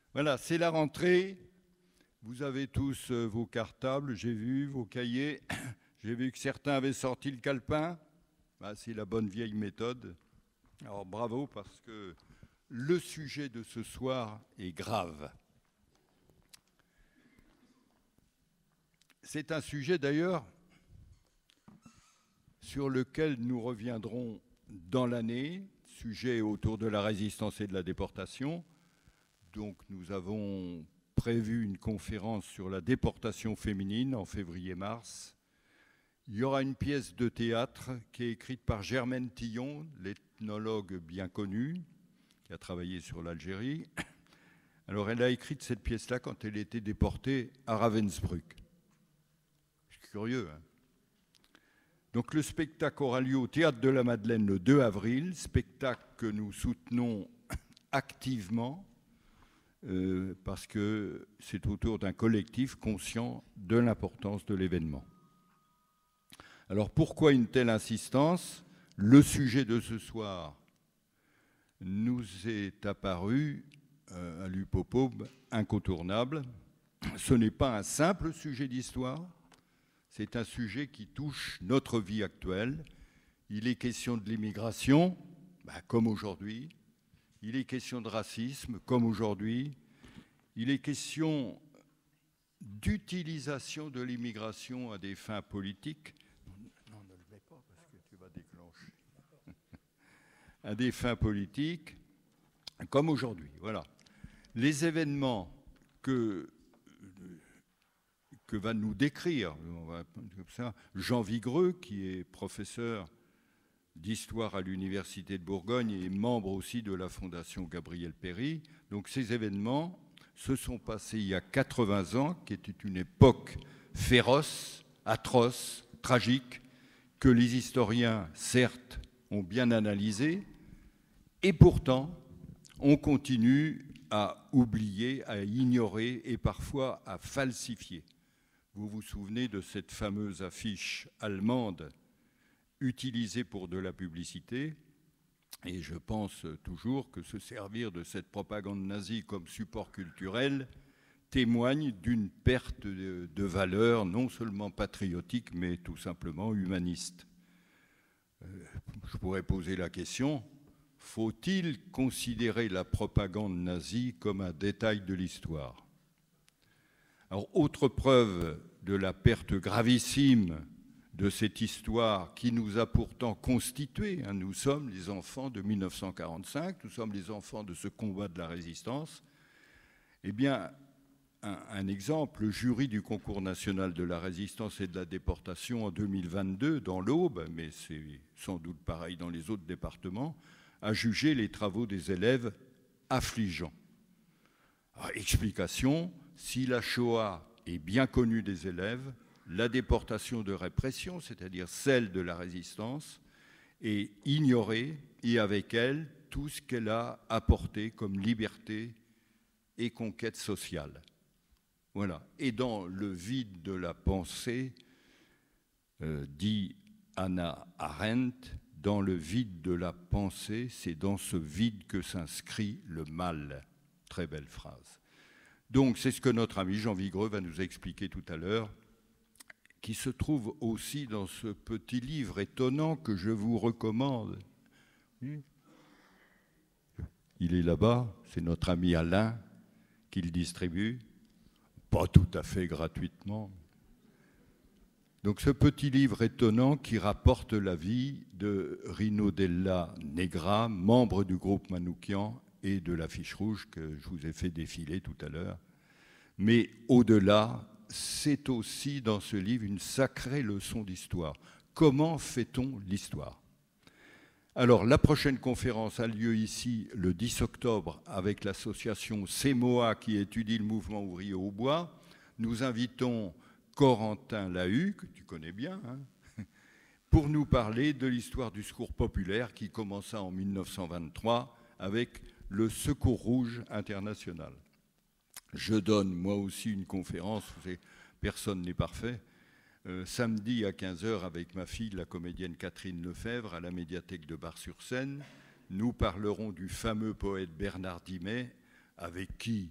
Voilà, c'est la rentrée. Vous avez tous vos cartables, j'ai vu, vos cahiers. J'ai vu que certains avaient sorti le calepin. Bah, c'est la bonne vieille méthode. Alors bravo parce que le sujet de ce soir est grave. C'est un sujet d'ailleurs sur lequel nous reviendrons dans l'année, sujet autour de la résistance et de la déportation. Donc nous avons prévu une conférence sur la déportation féminine en février-mars. Il y aura une pièce de théâtre qui est écrite par Germaine Tillon, l'ethnologue bien connue, qui a travaillé sur l'Algérie. Alors elle a écrit cette pièce-là quand elle était déportée à Ravensbrück. C'est curieux, hein? Donc le spectacle aura lieu au Théâtre de la Madeleine le 2 avril, spectacle que nous soutenons activement parce que c'est autour d'un collectif conscient de l'importance de l'événement. Alors pourquoi une telle insistance? Le sujet de ce soir nous est apparu à l'UPOPOB incontournable. Ce n'est pas un simple sujet d'histoire, c'est un sujet qui touche notre vie actuelle. Il est question de l'immigration, comme aujourd'hui. Il est question de racisme, comme aujourd'hui. Il est question d'utilisation de l'immigration à des fins politiques. Non, ne le mets pas parce que tu vas déclencher. À des fins politiques, comme aujourd'hui. Voilà. Les événements que va nous décrire comme ça, Jean Vigreux, qui est professeur d'histoire à l'Université de Bourgogne et membre aussi de la Fondation Gabriel Péry. Donc ces événements se sont passés il y a 80 ans, qui était une époque féroce, atroce, tragique, que les historiens, certes, ont bien analysé, et pourtant, on continue à oublier, à ignorer et parfois à falsifier. Vous vous souvenez de cette fameuse affiche allemande utilisée pour de la publicité, et je pense toujours que se servir de cette propagande nazie comme support culturel témoigne d'une perte de valeurs non seulement patriotiques, mais tout simplement humanistes. Je pourrais poser la question, faut-il considérer la propagande nazie comme un détail de l'histoire? Alors, autre preuve de la perte gravissime de cette histoire qui nous a pourtant constitués. Nous sommes les enfants de 1945, nous sommes les enfants de ce combat de la résistance. Eh bien, un exemple, le jury du concours national de la résistance et de la déportation en 2022 dans l'Aube, mais c'est sans doute pareil dans les autres départements, a jugé les travaux des élèves affligeants. Alors, explication, si la Shoah est bien connue des élèves, la déportation de répression, c'est-à-dire celle de la résistance, est ignorée et avec elle tout ce qu'elle a apporté comme liberté et conquête sociale. Voilà. Et dans le vide de la pensée, dit Hannah Arendt, dans le vide de la pensée, c'est dans ce vide que s'inscrit le mal. Très belle phrase. Donc c'est ce que notre ami Jean Vigreux va nous expliquer tout à l'heure, qui se trouve aussi dans ce petit livre étonnant que je vous recommande. Il est là-bas, c'est notre ami Alain qui le distribue, pas tout à fait gratuitement. Donc ce petit livre étonnant qui rapporte la vie de Rino Della Negra, membre du groupe Manoukian et de l'Affiche Rouge que je vous ai fait défiler tout à l'heure. Mais au-delà, c'est aussi dans ce livre une sacrée leçon d'histoire. Comment fait-on l'histoire? Alors, la prochaine conférence a lieu ici le 10 octobre avec l'association CEMOA qui étudie le mouvement ouvrier au bois. Nous invitons Corentin Lahu, que tu connais bien, pour nous parler de l'histoire du secours populaire qui commença en 1923 avec le Secours Rouge International. Je donne moi aussi une conférence, personne n'est parfait, samedi à 15h avec ma fille, la comédienne Catherine Lefebvre, à la médiathèque de Bar-sur-Seine. Nous parlerons du fameux poète Bernard Dimet, avec qui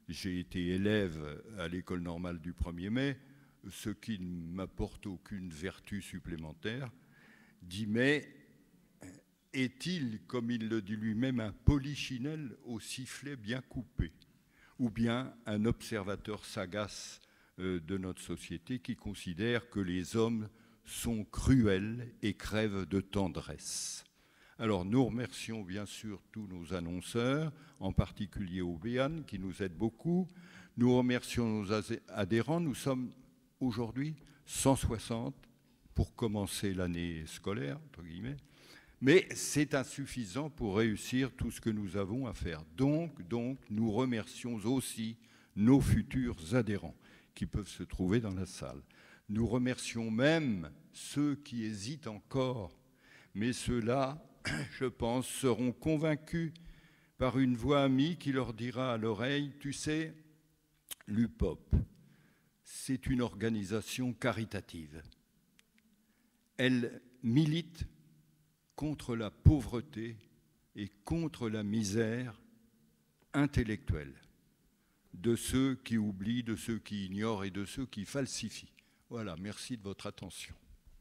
j'ai été élève à l'école normale du 1er mai, ce qui ne m'apporte aucune vertu supplémentaire, dit mais est-il, comme il le dit lui-même, un polichinelle au sifflet bien coupé, ou bien un observateur sagace de notre société qui considère que les hommes sont cruels et crèvent de tendresse. Alors nous remercions bien sûr tous nos annonceurs, en particulier Obéane qui nous aide beaucoup. Nous remercions nos adhérents. Nous sommes aujourd'hui 160 pour commencer l'année scolaire, entre guillemets. Mais c'est insuffisant pour réussir tout ce que nous avons à faire. Donc, nous remercions aussi nos futurs adhérents qui peuvent se trouver dans la salle. Nous remercions même ceux qui hésitent encore, mais ceux-là, je pense, seront convaincus par une voix amie qui leur dira à l'oreille, tu sais, l'UPOP, c'est une organisation caritative. Elle milite contre la pauvreté et contre la misère intellectuelle de ceux qui oublient, de ceux qui ignorent et de ceux qui falsifient. Voilà, merci de votre attention.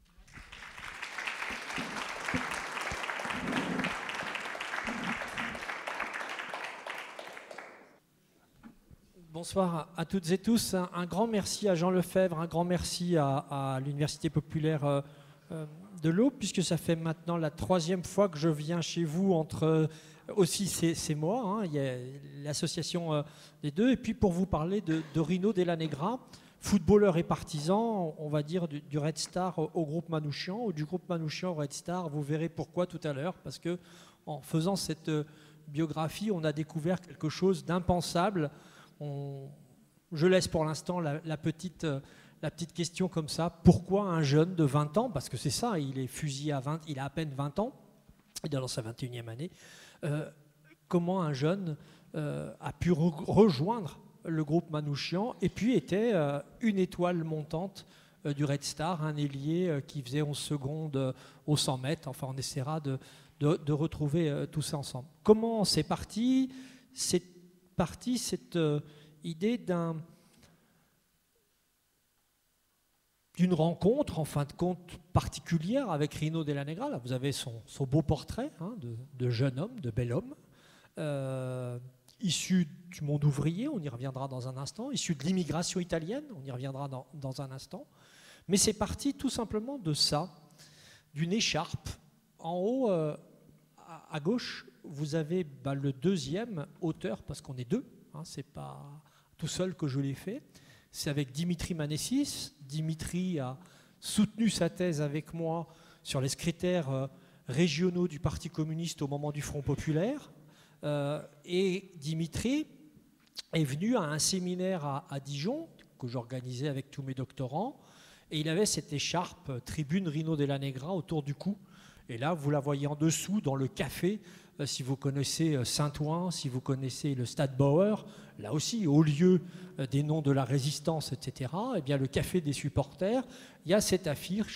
Bonsoir à toutes et tous. Un grand merci à Jean Lefebvre, un grand merci à l'Université populaire de l'Aube, puisque ça fait maintenant la 3e fois que je viens chez vous entre aussi c'est moi, hein, il y a l'association des deux, et puis pour vous parler de Rino Della Negra, footballeur et partisan, on va dire du Red Star au groupe Manouchian, ou du groupe Manouchian au Red Star. Vous verrez pourquoi tout à l'heure, parce que en faisant cette biographie, on a découvert quelque chose d'impensable. Je laisse pour l'instant la petite question comme ça. Pourquoi un jeune de 20 ans, parce que c'est ça, il est fusillé à 20, il a à peine 20 ans, il est dans sa 21e année, comment un jeune a pu rejoindre le groupe Manouchian et puis était une étoile montante du Red Star, un ailier qui faisait 11 secondes aux 100 mètres. Enfin, on essaiera de retrouver tout ça ensemble. Comment c'est parti ? C'est parti cette idée d'une rencontre, en fin de compte, particulière avec Rino Della Negra. Là, vous avez son beau portrait, hein, de jeune homme, de bel homme, issu du monde ouvrier, on y reviendra dans un instant, issu de l'immigration italienne, on y reviendra dans un instant. Mais c'est parti tout simplement de ça, d'une écharpe. En haut, à gauche, vous avez le 2e auteur, parce qu'on est 2, hein, c'est pas tout seul que je l'ai fait. C'est avec Dimitri Manessis. Dimitri a soutenu sa thèse avec moi sur les secrétaires régionaux du Parti communiste au moment du Front populaire. Et Dimitri est venu à un séminaire à Dijon, que j'organisais avec tous mes doctorants, et il avait cette écharpe tribune Rino Della Negra autour du cou. Et là, vous la voyez en dessous, dans le café, si vous connaissez Saint-Ouen, si vous connaissez le Stade Bauer, là aussi, au lieu des noms de la résistance, etc., eh bien, le café des supporters, il y a cette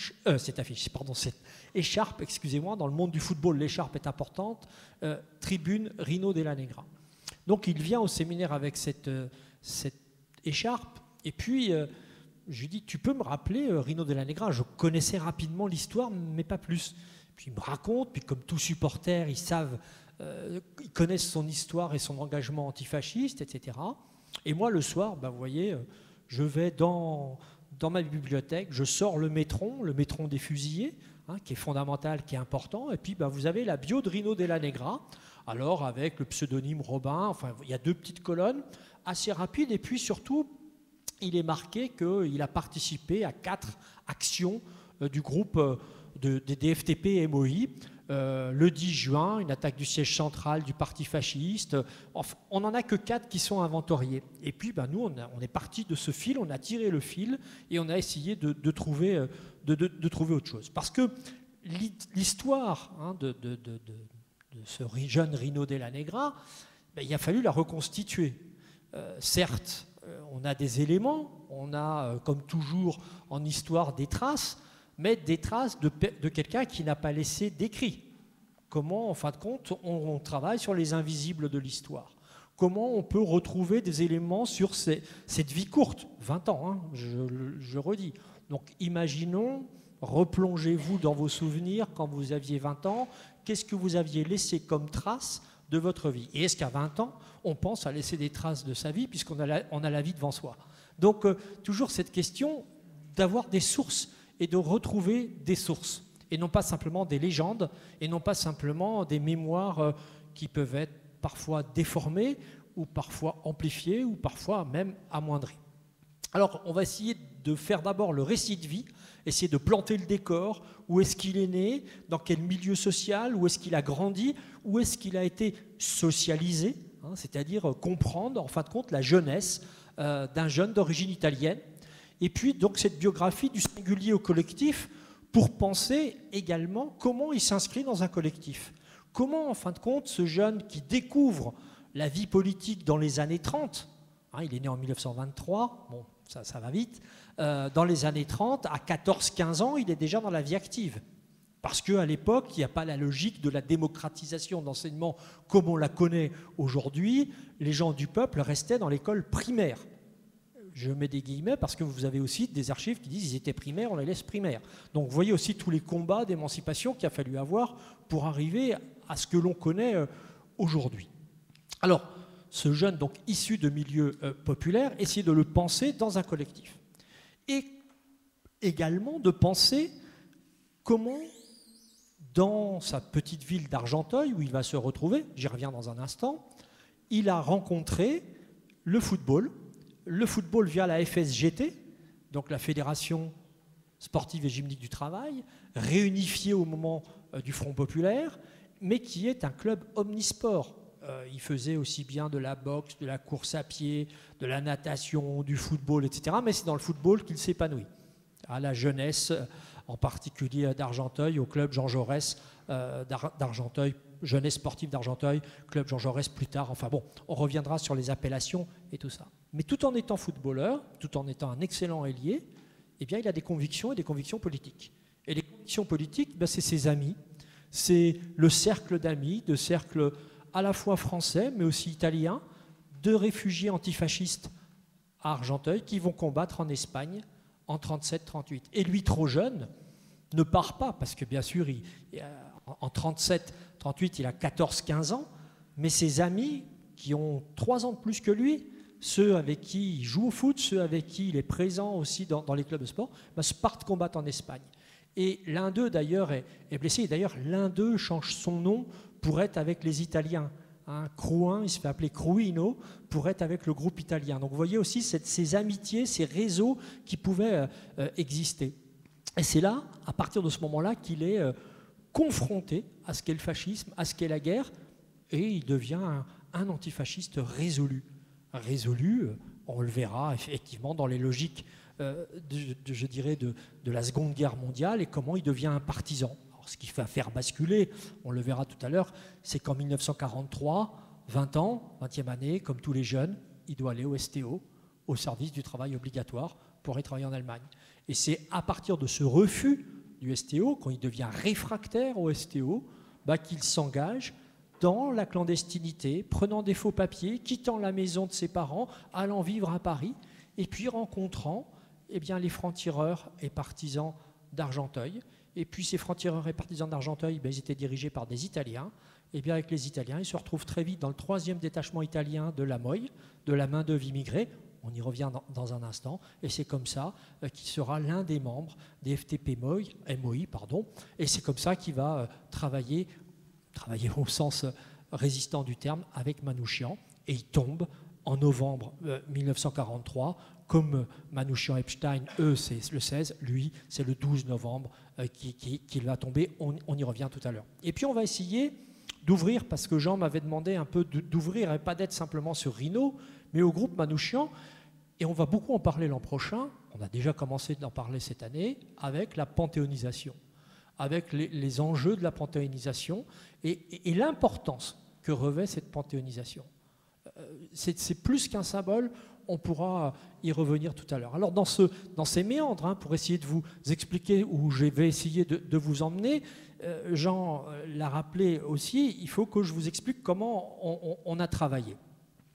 écharpe, excusez-moi, dans le monde du football, l'écharpe est importante, tribune Rino Della Negra. Donc, il vient au séminaire avec cette écharpe, et puis, je lui dis, tu peux me rappeler Rino Della Negra? Je connaissais rapidement l'histoire, mais pas plus. Puis il me raconte, puis comme tout supporter, ils connaissent son histoire et son engagement antifasciste, etc. Et moi, le soir, vous voyez, je vais dans ma bibliothèque, je sors le métron des fusillés, hein, qui est fondamental, qui est important, et puis vous avez la bio de Rino Della Negra, alors avec le pseudonyme Robin, enfin, il y a 2 petites colonnes, assez rapides, et puis surtout, il est marqué qu'il a participé à 4 actions du groupe des FTP et MOI. Le 10 juin, une attaque du siège central du parti fasciste. Enfin, on n'en a que 4 qui sont inventoriés. Et puis, nous, on est parti de ce fil, on a tiré le fil et on a essayé de trouver autre chose. Parce que l'histoire, hein, de ce jeune Rino Della Negra, il a fallu la reconstituer. Certes, on a des éléments, on a, comme toujours en histoire, des traces, mais des traces de quelqu'un qui n'a pas laissé d'écrit. Comment, en fin de compte, on travaille sur les invisibles de l'histoire. Comment on peut retrouver des éléments sur cette vie courte, 20 ans, hein, je redis. Donc imaginons, replongez-vous dans vos souvenirs quand vous aviez 20 ans, qu'est-ce que vous aviez laissé comme trace de votre vie? Et est-ce qu'à 20 ans, on pense à laisser des traces de sa vie puisqu'on a la vie devant soi? Donc toujours cette question d'avoir des sources et de retrouver des sources, et non pas simplement des légendes, et non pas simplement des mémoires qui peuvent être parfois déformées, ou parfois amplifiées, ou parfois même amoindries. Alors, on va essayer de faire d'abord le récit de vie, essayer de planter le décor, où est-ce qu'il est né, dans quel milieu social, où est-ce qu'il a grandi, où est-ce qu'il a été socialisé, hein, c'est-à-dire comprendre, en fin de compte, la jeunesse d'un jeune d'origine italienne, et puis donc cette biographie du singulier au collectif, pour penser également comment il s'inscrit dans un collectif. Comment, en fin de compte, ce jeune qui découvre la vie politique dans les années 30, hein, il est né en 1923, bon, ça va vite, dans les années 30, à 14-15 ans, il est déjà dans la vie active. Parce qu'à l'époque, il n'y a pas la logique de la démocratisation de l'enseignement comme on la connaît aujourd'hui. Les gens du peuple restaient dans l'école primaire. Je mets des guillemets parce que vous avez aussi des archives qui disent qu'ils étaient primaires, on les laisse primaires. Donc vous voyez aussi tous les combats d'émancipation qu'il a fallu avoir pour arriver à ce que l'on connaît aujourd'hui. Alors, ce jeune, donc issu de milieux populaires, essayait de le penser dans un collectif. Et également de penser comment, dans sa petite ville d'Argenteuil, où il va se retrouver, j'y reviens dans un instant, il a rencontré le football via la FSGT, donc la Fédération sportive et gymnique du travail, réunifiée au moment du Front populaire, mais qui est un club omnisport. Il faisait aussi bien de la boxe, de la course à pied, de la natation, du football, etc. Mais c'est dans le football qu'il s'épanouit. À la jeunesse, en particulier d'Argenteuil, au club Jean Jaurès d'Argenteuil, jeunesse sportive d'Argenteuil, club Jean Jaurès plus tard. Enfin bon, on reviendra sur les appellations et tout ça. Mais tout en étant footballeur, tout en étant un excellent ailier, eh bien, il a des convictions et des convictions politiques. Et les convictions politiques, ben, c'est ses amis, c'est le cercle d'amis, de cercle à la fois français, mais aussi italien, de réfugiés antifascistes à Argenteuil qui vont combattre en Espagne en 37-38. Et lui, trop jeune, ne part pas, parce que bien sûr, en 37-38, il a 14-15 ans, mais ses amis, qui ont 3 ans de plus que lui, ceux avec qui il joue au foot, ceux avec qui il est présent aussi dans les clubs de sport, partent combattre en Espagne. Et l'un d'eux, d'ailleurs, est blessé. Et d'ailleurs, l'un d'eux change son nom pour être avec les Italiens. Crouin, il se fait appeler Cruino, pour être avec le groupe italien. Donc vous voyez aussi ces amitiés, ces réseaux qui pouvaient exister. Et c'est là, à partir de ce moment-là, qu'il est confronté à ce qu'est le fascisme, à ce qu'est la guerre, et il devient un antifasciste résolu. Résolu, on le verra effectivement dans les logiques je dirais de la Seconde Guerre mondiale, et comment il devient un partisan. Alors, ce qui va faire basculer, on le verra tout à l'heure, c'est qu'en 1943, 20e année, comme tous les jeunes, il doit aller au STO, au service du travail obligatoire, pour aller travailler en Allemagne. Et c'est à partir de ce refus du STO, quand il devient réfractaire au STO, qu'il s'engage dans la clandestinité, prenant des faux papiers, quittant la maison de ses parents, allant vivre à Paris, et puis rencontrant les francs-tireurs et partisans d'Argenteuil. Et puis ces francs-tireurs et partisans d'Argenteuil, ils étaient dirigés par des Italiens. Et bien avec les Italiens, ils se retrouvent très vite dans le 3e détachement italien de la MOI, de la main-d'œuvre immigrée. On y revient dans un instant. Et c'est comme ça qu'il sera l'un des membres des FTP MOI, et c'est comme ça qu'il va travailler au sens résistant du terme, avec Manouchian. Et il tombe en novembre 1943, comme Manouchian et Epstein, eux, c'est le 16, lui, c'est le 12 novembre qu'il va tomber. On y revient tout à l'heure. Et puis, on va essayer d'ouvrir, parce que Jean m'avait demandé un peu d'ouvrir, et pas d'être simplement sur Rhino, mais au groupe Manouchian. Et on va beaucoup en parler l'an prochain. On a déjà commencé d'en parler cette année, avec la panthéonisation, avec les enjeux de la panthéonisation et l'importance que revêt cette panthéonisation. C'est plus qu'un symbole, on pourra y revenir tout à l'heure. Alors dans ces méandres, pour essayer de vous expliquer où je vais essayer de vous emmener, Jean l'a rappelé aussi, il faut que je vous explique comment on a travaillé.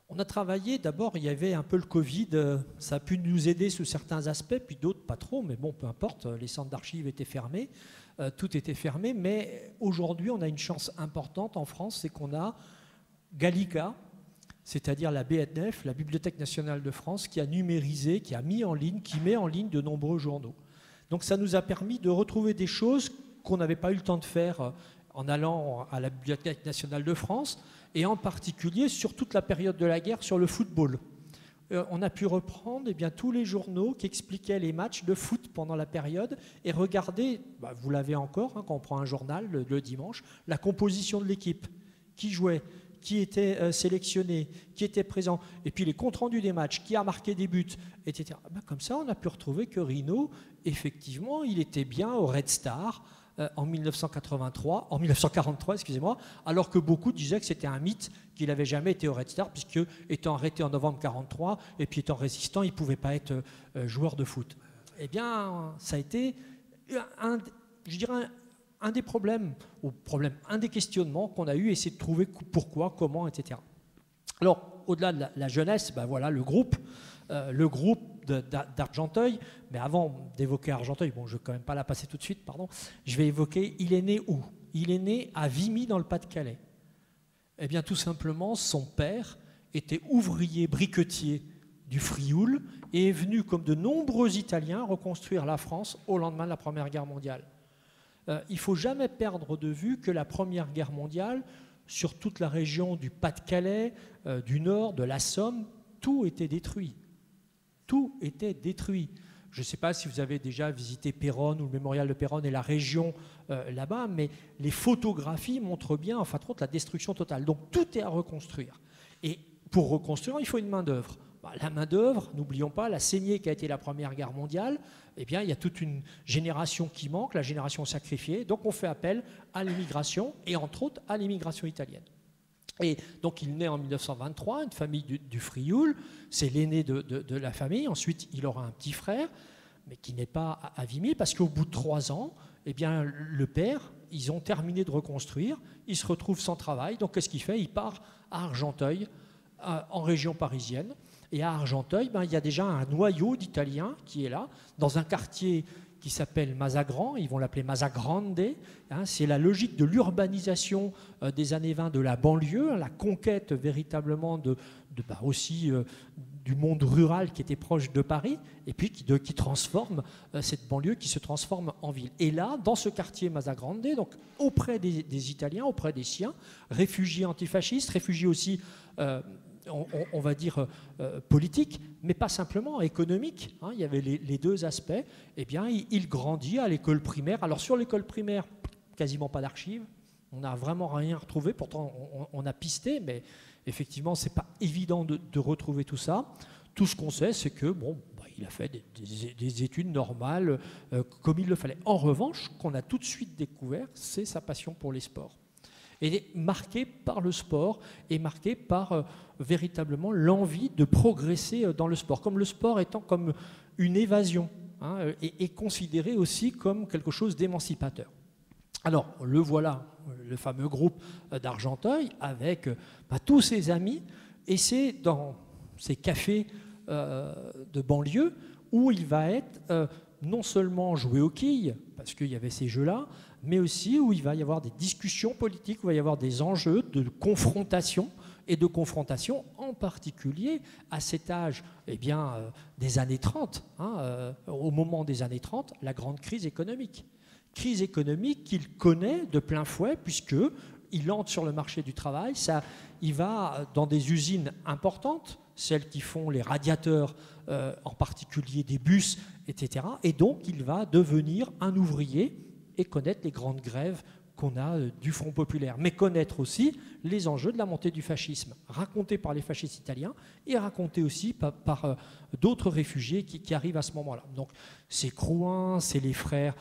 On a travaillé, d'abord, il y avait un peu le Covid, ça a pu nous aider sous certains aspects, puis d'autres pas trop, mais bon, peu importe, les centres d'archives étaient fermés, tout était fermé, mais aujourd'hui, on a une chance importante en France, c'est qu'on a Gallica, c'est-à-dire la BNF, la Bibliothèque nationale de France, qui a numérisé, qui a mis en ligne, qui met en ligne de nombreux journaux. Donc ça nous a permis de retrouver des choses qu'on n'avait pas eu le temps de faire en allant à la Bibliothèque nationale de France, et en particulier sur toute la période de la guerre sur le football. On a pu reprendre tous les journaux qui expliquaient les matchs de foot pendant la période et regarder, vous l'avez encore, quand on prend un journal le dimanche, la composition de l'équipe, qui jouait, qui était sélectionné, qui était présent, et puis les comptes rendus des matchs, qui a marqué des buts, etc. Comme ça, on a pu retrouver que Rino, effectivement, il était bien au Red Star, en 1943, excusez-moi, alors que beaucoup disaient que c'était un mythe, qu'il n'avait jamais été au Red Star, puisque étant arrêté en novembre 1943 et puis étant résistant, il ne pouvait pas être joueur de foot. Eh bien, ça a été un des problèmes, un des questionnements qu'on a eu, essayer de trouver pourquoi, comment, etc. Alors, au-delà de la jeunesse, voilà le groupe d'Argenteuil, mais avant d'évoquer Argenteuil, je ne vais quand même pas la passer tout de suite, pardon, je vais évoquer, il est né où? Il est né à Vimy dans le Pas-de-Calais. Eh bien tout simplement, son père était ouvrier briquetier du Frioul et est venu, comme de nombreux Italiens, reconstruire la France au lendemain de la Première Guerre mondiale. Il ne faut jamais perdre de vue que la Première Guerre mondiale, sur toute la région du Pas-de-Calais, du Nord, de la Somme, tout était détruit. Tout était détruit. Je ne sais pas si vous avez déjà visité Péronne ou le mémorial de Péronne et la région là-bas, mais les photographies montrent bien, la destruction totale. Donc tout est à reconstruire. Et pour reconstruire, il faut une main-d'œuvre. La main-d'œuvre, n'oublions pas, la saignée qui a été la Première Guerre mondiale, eh bien, il y a toute une génération qui manque, la génération sacrifiée. Donc on fait appel à l'immigration, et entre autres à l'immigration italienne. Et donc il naît en 1923, une famille du Frioul, c'est l'aîné de la famille. Ensuite, il aura un petit frère, mais qui n'est pas à Vimy, parce qu'au bout de 3 ans, eh bien, le père, ils ont terminé de reconstruire, il se retrouve sans travail. Donc qu'est-ce qu'il fait? Il part à Argenteuil, en région parisienne. Et à Argenteuil, il y a déjà un noyau d'Italiens qui est là, dans un quartier qui s'appelle Mazagran, ils vont l'appeler Mazagrande. C'est la logique de l'urbanisation des années 20 de la banlieue, la conquête véritablement aussi du monde rural qui était proche de Paris, et puis qui transforme cette banlieue, qui se transforme en ville. Et là, dans ce quartier Mazagrande, donc auprès des Italiens, auprès des siens, réfugiés antifascistes, réfugiés aussi on va dire politique, mais pas simplement économique. Il y avait les deux aspects. Eh bien, il grandit à l'école primaire. Alors sur l'école primaire, quasiment pas d'archives. On n'a vraiment rien retrouvé. Pourtant, on a pisté, mais effectivement, c'est pas évident de retrouver tout ça. Tout ce qu'on sait, c'est que il a fait des études normales comme il le fallait. En revanche, ce qu'on a tout de suite découvert, c'est sa passion pour les sports. Et marqué par le sport et marqué par véritablement l'envie de progresser dans le sport, comme le sport étant comme une évasion, et considéré aussi comme quelque chose d'émancipateur. Alors, le voilà, le fameux groupe d'Argenteuil, avec tous ses amis, et c'est dans ces cafés de banlieue où il va être non seulement jouer aux quilles, parce qu'il y avait ces jeux-là, mais aussi où il va y avoir des discussions politiques, où il va y avoir des enjeux de confrontation, et de confrontation en particulier à cet âge des années 30, au moment des années 30, la grande crise économique. Crise économique qu'il connaît de plein fouet, puisqu'il entre sur le marché du travail, il va dans des usines importantes, celles qui font les radiateurs, en particulier des bus, etc. Et donc il va devenir un ouvrier et connaître les grandes grèves qu'on a du Front populaire, mais connaître aussi les enjeux de la montée du fascisme, racontés par les fascistes italiens et racontés aussi par d'autres réfugiés qui arrivent à ce moment-là. Donc c'est Crouin, c'est les frères,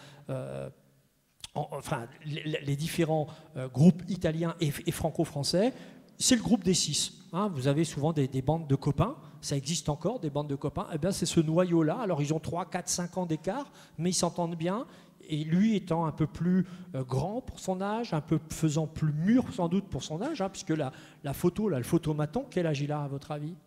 les différents groupes italiens et franco-français, c'est le groupe des 6. Vous avez souvent des bandes de copains, ça existe encore, des bandes de copains, c'est ce noyau-là. Alors ils ont 3, 4, 5 ans d'écart, mais ils s'entendent bien. et lui étant un peu plus grand pour son âge, un peu faisant plus mûr sans doute pour son âge, hein, puisque la photo, là, le photomaton, quel âge il a à votre avis?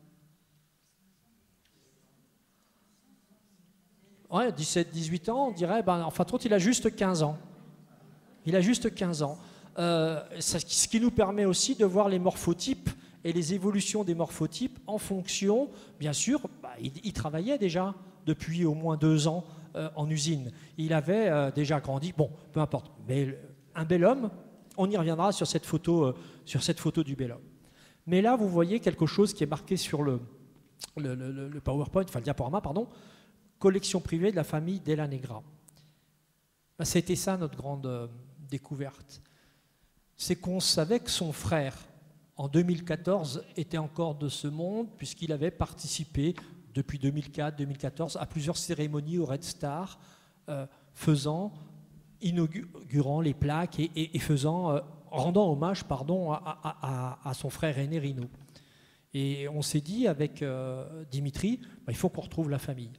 Ouais, 17-18 ans, on dirait, ben, enfin, il a juste 15 ans. Il a juste 15 ans. Ce qui nous permet aussi de voir les morphotypes et les évolutions des morphotypes en fonction, bien sûr, il travaillait déjà depuis au moins 2 ans en usine. Il avait déjà grandi, bon, peu importe, mais un bel homme, on y reviendra sur cette photo du bel homme. Mais là, vous voyez quelque chose qui est marqué sur le PowerPoint, enfin le diaporama, pardon, collection privée de la famille Della Negra. C'était ça notre grande découverte. C'est qu'on savait que son frère, en 2014, était encore de ce monde, puisqu'il avait participé depuis 2004-2014 à plusieurs cérémonies au Red Star, inaugurant les plaques et rendant hommage à son frère aîné Rino. Et on s'est dit avec Dimitri, il faut qu'on retrouve la famille.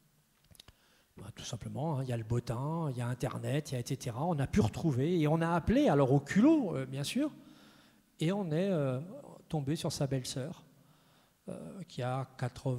Tout simplement, hein, il y a le beau temps, il y a Internet, il y a etc. On a pu retrouver et on a appelé, alors au culot, bien sûr, et on est tombé sur sa belle-sœur, qui a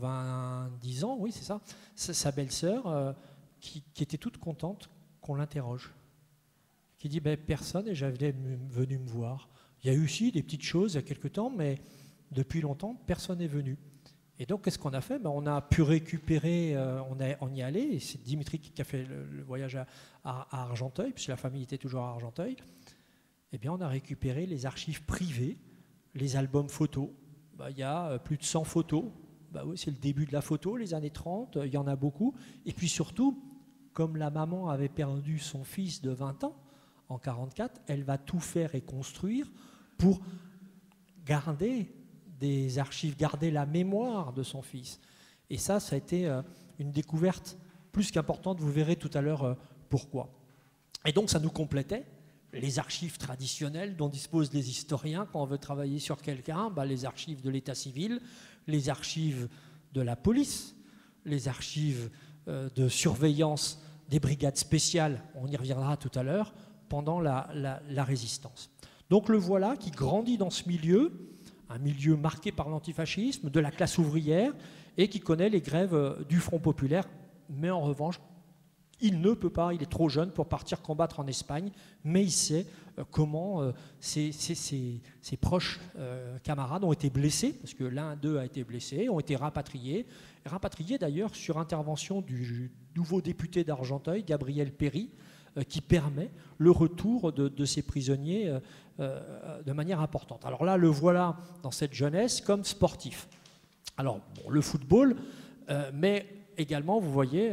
90 ans, oui, c'est ça, sa belle-sœur, qui était toute contente qu'on l'interroge, qui dit personne n'est jamais venu me voir. Il y a eu aussi des petites choses il y a quelque temps, mais depuis longtemps, personne n'est venu. Et donc, qu'est-ce qu'on a fait? On a pu récupérer, on y allait, et c'est Dimitri qui a fait le voyage à Argenteuil, puisque la famille était toujours à Argenteuil. Eh bien, on a récupéré les archives privées, les albums photos. Il y a plus de 100 photos. Oui, c'est le début de la photo, les années 30, il y en a beaucoup. Et puis surtout, comme la maman avait perdu son fils de 20 ans, en 1944, elle va tout faire et construire pour garder des archives, garder la mémoire de son fils. Et ça a été une découverte plus qu'importante, vous verrez tout à l'heure pourquoi. Et donc ça nous complétait les archives traditionnelles dont disposent les historiens quand on veut travailler sur quelqu'un, les archives de l'état civil, les archives de la police, les archives de surveillance des brigades spéciales, on y reviendra tout à l'heure, pendant la résistance. Donc le voilà qui grandit dans ce milieu, un milieu marqué par l'antifascisme, de la classe ouvrière, et qui connaît les grèves du Front populaire. Mais en revanche, il ne peut pas, il est trop jeune pour partir combattre en Espagne, mais il sait comment ses proches camarades ont été blessés, parce que l'un d'eux a été blessé, ont été rapatriés d'ailleurs sur intervention du nouveau député d'Argenteuil, Gabriel Péry, qui permet le retour de ces prisonniers de manière importante. Alors là, le voilà dans cette jeunesse comme sportif. Alors, le football, mais également, vous voyez,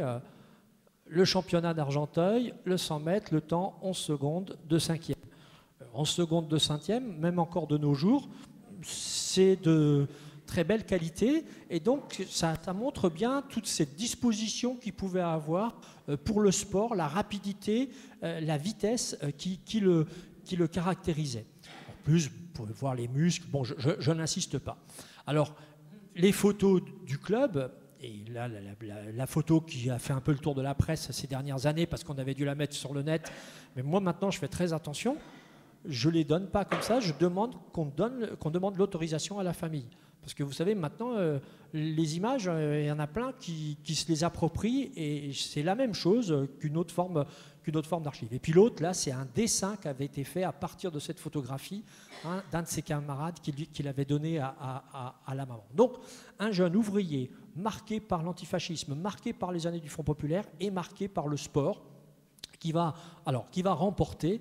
le championnat d'Argenteuil, le 100 mètres, le temps 11 secondes de 5e. 11 secondes de 5e, même encore de nos jours, c'est de très belle qualité, et donc ça montre bien toute cette disposition qu'il pouvait avoir pour le sport, la rapidité, la vitesse qui le caractérisait. En plus, vous pouvez voir les muscles, bon, je n'insiste pas. Alors, les photos du club, et là, la photo qui a fait un peu le tour de la presse ces dernières années, parce qu'on avait dû la mettre sur le net, mais moi maintenant je fais très attention, je ne les donne pas comme ça, je demande qu'on demande l'autorisation à la famille. Parce que vous savez, maintenant, les images, il y en a plein qui se les approprient, et c'est la même chose qu'une autre forme d'archive. Et puis l'autre, là, c'est un dessin qui avait été fait à partir de cette photographie, hein, d'un de ses camarades qui l'avait donné à la maman. Donc, un jeune ouvrier marqué par l'antifascisme, marqué par les années du Front populaire et marqué par le sport, qui va remporter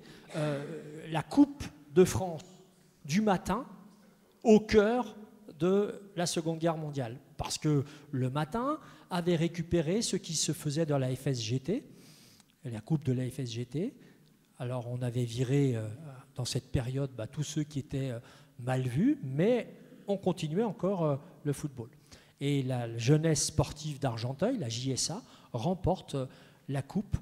la Coupe de France du matin au cœur de la Seconde Guerre mondiale. Parce que le matin avait récupéré ce qui se faisait dans la FSGT, la coupe de la FSGT. Alors on avait viré dans cette période tous ceux qui étaient mal vus, mais on continuait encore le football. Et la jeunesse sportive d'Argenteuil, la JSA, remporte la coupe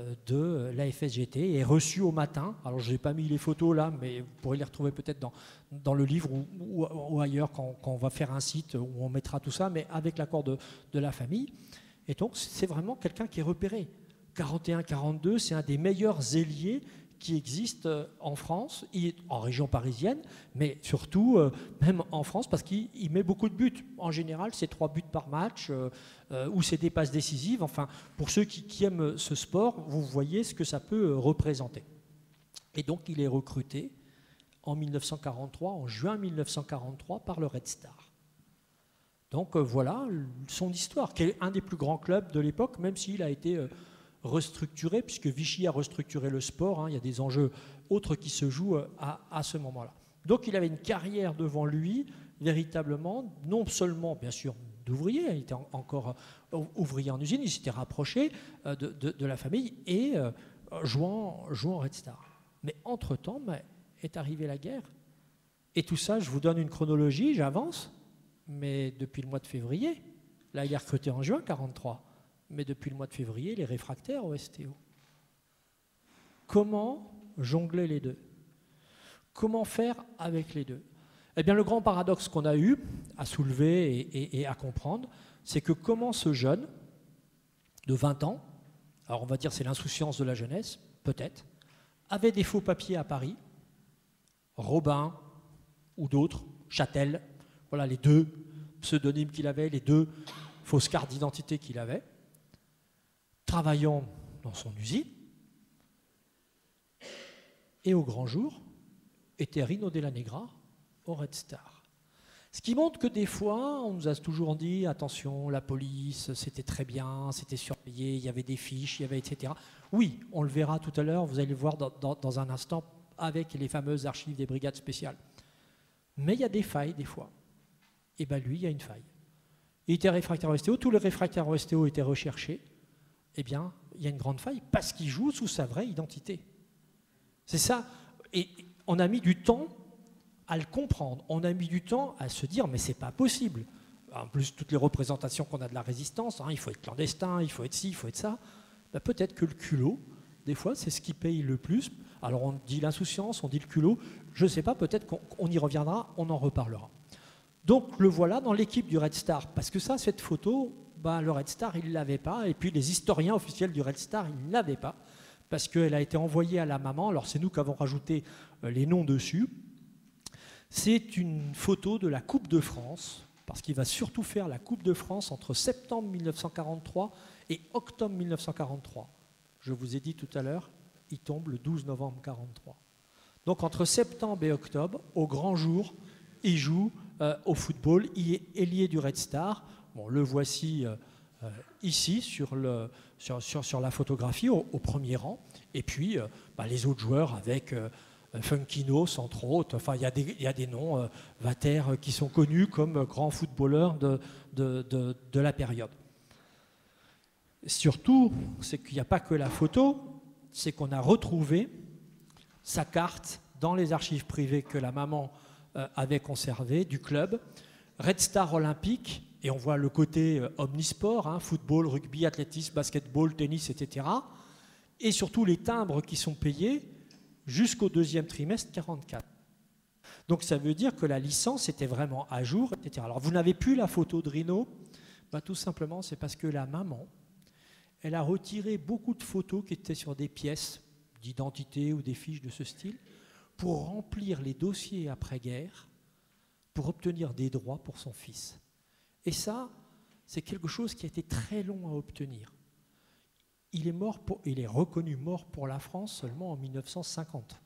de la FSGT et est reçue au matin. Alors je n'ai pas mis les photos là, mais vous pourrez les retrouver peut-être dans le livre ou ailleurs quand on va faire un site où on mettra tout ça, mais avec l'accord de la famille. Et donc c'est vraiment quelqu'un qui est repéré. 41-42, c'est un des meilleurs ailiers qui existe en France, en région parisienne, mais surtout même en France, parce qu'il met beaucoup de buts. En général, c'est 3 buts par match, ou c'est des passes décisives. Enfin, pour ceux qui aiment ce sport, vous voyez ce que ça peut représenter. Et donc, il est recruté en 1943, en juin 1943, par le Red Star. Donc voilà son histoire, qui est un des plus grands clubs de l'époque, même s'il a été restructuré, puisque Vichy a restructuré le sport, hein, il y a des enjeux autres qui se jouent à ce moment-là. Donc il avait une carrière devant lui, véritablement, non seulement, bien sûr, d'ouvrier, il était encore ouvrier en usine, il s'était rapproché de la famille et jouant Red Star. Mais entre-temps, est arrivée la guerre. Et tout ça, je vous donne une chronologie, j'avance, mais depuis le mois de février, là il est recruté en juin 1943. Mais depuis le mois de février, les réfractaires au STO. Comment jongler les deux? Comment faire avec les deux? Eh bien, le grand paradoxe qu'on a eu à soulever et à comprendre, c'est que comment ce jeune de 20 ans, alors on va dire c'est l'insouciance de la jeunesse, peut-être, avait des faux papiers à Paris, Robin ou d'autres, Châtel, voilà les deux pseudonymes qu'il avait, les deux fausses cartes d'identité qu'il avait, travaillant dans son usine, et au grand jour, était Rino Della Negra au Red Star. Ce qui montre que des fois, on nous a toujours dit, attention, la police, c'était très bien, c'était surveillé, il y avait des fiches, il y avait etc. Oui, on le verra tout à l'heure, vous allez le voir dans un instant, avec les fameuses archives des brigades spéciales. Mais il y a des failles, des fois. Et bien lui, il y a une faille. Il était réfractaire au STO, tous les réfractaires au STO étaient recherchés. Eh bien, il y a une grande faille parce qu'il joue sous sa vraie identité. C'est ça. Et on a mis du temps à le comprendre. On a mis du temps à se dire, mais c'est pas possible. En plus, toutes les représentations qu'on a de la résistance, hein, il faut être clandestin, il faut être ci, il faut être ça. Ben, peut-être que le culot, des fois, c'est ce qui paye le plus. Alors, on dit l'insouciance, on dit le culot. Je ne sais pas, peut-être qu'on y reviendra, on en reparlera. Donc, le voilà dans l'équipe du Red Star. Parce que ça, cette photo, ben, le Red Star, il ne l'avait pas. Et puis, les historiens officiels du Red Star, ils ne l'avaient pas. Parce qu'elle a été envoyée à la maman. Alors, c'est nous qui avons rajouté les noms dessus. C'est une photo de la Coupe de France, parce qu'il va surtout faire la Coupe de France entre septembre 1943 et octobre 1943. Je vous ai dit tout à l'heure, il tombe le 12 novembre 1943. Donc, entre septembre et octobre, au grand jour, il joue au football. Il est ailier du Red Star. Bon, le voici ici sur la photographie au premier rang. Et puis les autres joueurs avec Funkinos, entre autres. Enfin, il y a des noms, Vater, qui sont connus comme grands footballeurs de la période. Surtout, c'est qu'il n'y a pas que la photo, c'est qu'on a retrouvé sa carte dans les archives privées que la maman avait conservées du club, Red Star Olympique, et on voit le côté omnisport, hein, football, rugby, athlétisme, basketball, tennis, etc. Et surtout les timbres qui sont payés jusqu'au deuxième trimestre 1944. Donc ça veut dire que la licence était vraiment à jour, etc. Alors vous n'avez plus la photo de Rino, tout simplement c'est parce que la maman, elle a retiré beaucoup de photos qui étaient sur des pièces d'identité ou des fiches de ce style pour remplir les dossiers après-guerre, pour obtenir des droits pour son fils. Et ça, c'est quelque chose qui a été très long à obtenir. Il est reconnu mort pour la France seulement en 1950.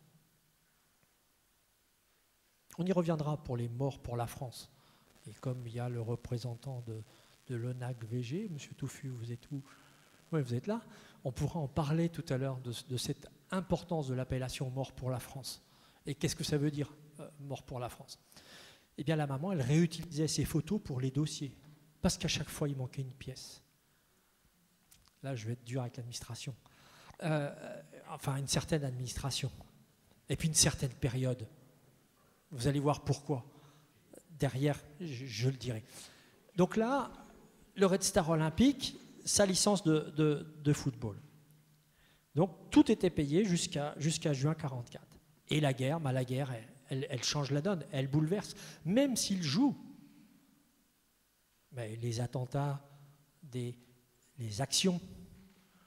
On y reviendra pour les morts pour la France. Et comme il y a le représentant de l'ONAC-VG, M. Touffu, vous êtes où? Oui, vous êtes là. On pourra en parler tout à l'heure de cette importance de l'appellation mort pour la France. Et qu'est-ce que ça veut dire, mort pour la France? Eh bien, la maman, elle réutilisait ces photos pour les dossiers, parce qu'à chaque fois, il manquait une pièce. Là, je vais être dur avec l'administration. Enfin, une certaine administration. Et puis une certaine période. Vous allez voir pourquoi. Derrière, je le dirai. Donc là, le Red Star Olympique, sa licence de football. Donc, tout était payé jusqu'à juin 1944. Et la guerre, elle change la donne, elle bouleverse. Même s'il joue, mais les attentats, les actions,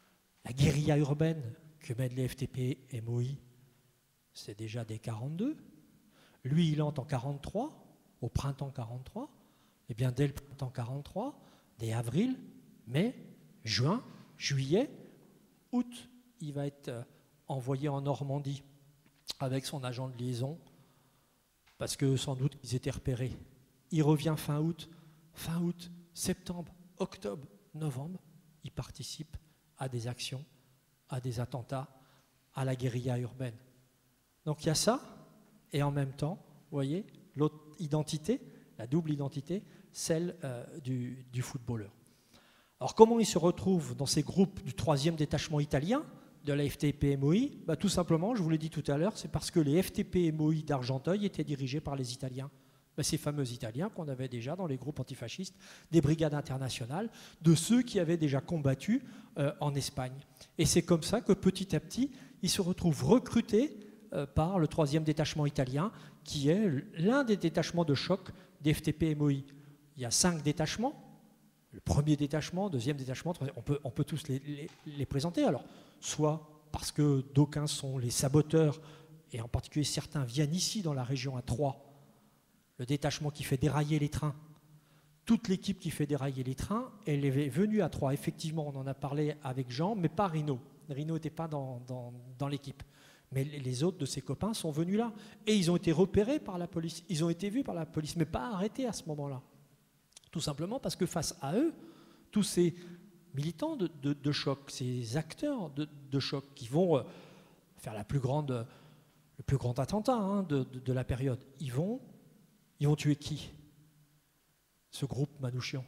La guérilla urbaine que mènent les FTP et MOI, c'est déjà dès 1942. Lui, il entre en 1943, au printemps 1943. Eh bien, dès le printemps 1943, dès avril, mai, juin, juillet, août, il va être envoyé en Normandie avec son agent de liaison, parce que sans doute ils étaient repérés. Il revient fin août, septembre, octobre, novembre, il participe à des actions, à des attentats, à la guérilla urbaine. Donc il y a ça, et en même temps, vous voyez, l'autre identité, la double identité, celle du footballeur. Alors comment il se retrouve dans ces groupes du 3e détachement italien de la FTP-MOI? Tout simplement, je vous l'ai dit tout à l'heure, c'est parce que les FTP-MOI d'Argenteuil étaient dirigés par les Italiens. Ces fameux Italiens qu'on avait déjà dans les groupes antifascistes, des brigades internationales, de ceux qui avaient déjà combattu en Espagne. Et c'est comme ça que petit à petit, ils se retrouvent recrutés par le 3e détachement italien, qui est l'un des détachements de choc des FTP-MOI. Il y a 5 détachements. Le premier détachement, deuxième détachement, troisième, on peut tous les présenter. Alors, soit parce que d'aucuns sont les saboteurs, et en particulier certains viennent ici dans la région à Troyes, le détachement qui fait dérailler les trains. Toute l'équipe qui fait dérailler les trains, elle est venue à Troyes. Effectivement, on en a parlé avec Jean, mais pas Rino. Rino n'était pas dans l'équipe. Mais les autres de ses copains sont venus là. Et ils ont été repérés par la police. Ils ont été vus par la police, mais pas arrêtés à ce moment-là. Tout simplement parce que face à eux, tous ces militants de choc, ces acteurs de choc qui vont faire le plus grand attentat de la période, ils vont tuer qui? Ce groupe Manouchian.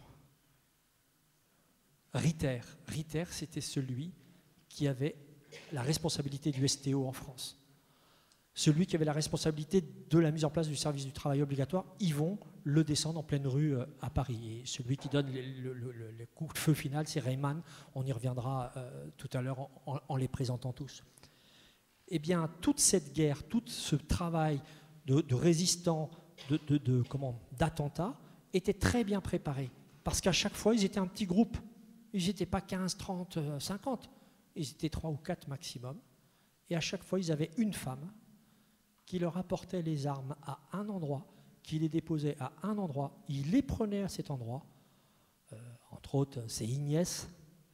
Ritter. Ritter, c'était celui qui avait la responsabilité du STO en France. Celui qui avait la responsabilité de la mise en place du service du travail obligatoire, ils vont le descendre en pleine rue à Paris. Et celui qui donne le coup de feu final, c'est Reimann. On y reviendra tout à l'heure en les présentant tous. Eh bien, toute cette guerre, tout ce travail de résistants, d'attentats, était très bien préparé. Parce qu'à chaque fois, ils étaient un petit groupe. Ils n'étaient pas 15, 30, 50. Ils étaient 3 ou 4 maximum. Et à chaque fois, ils avaient une femme qui leur apportait les armes à un endroit, qui les déposait à un endroit. Ils les prenaient à cet endroit. Entre autres, c'est Ignès,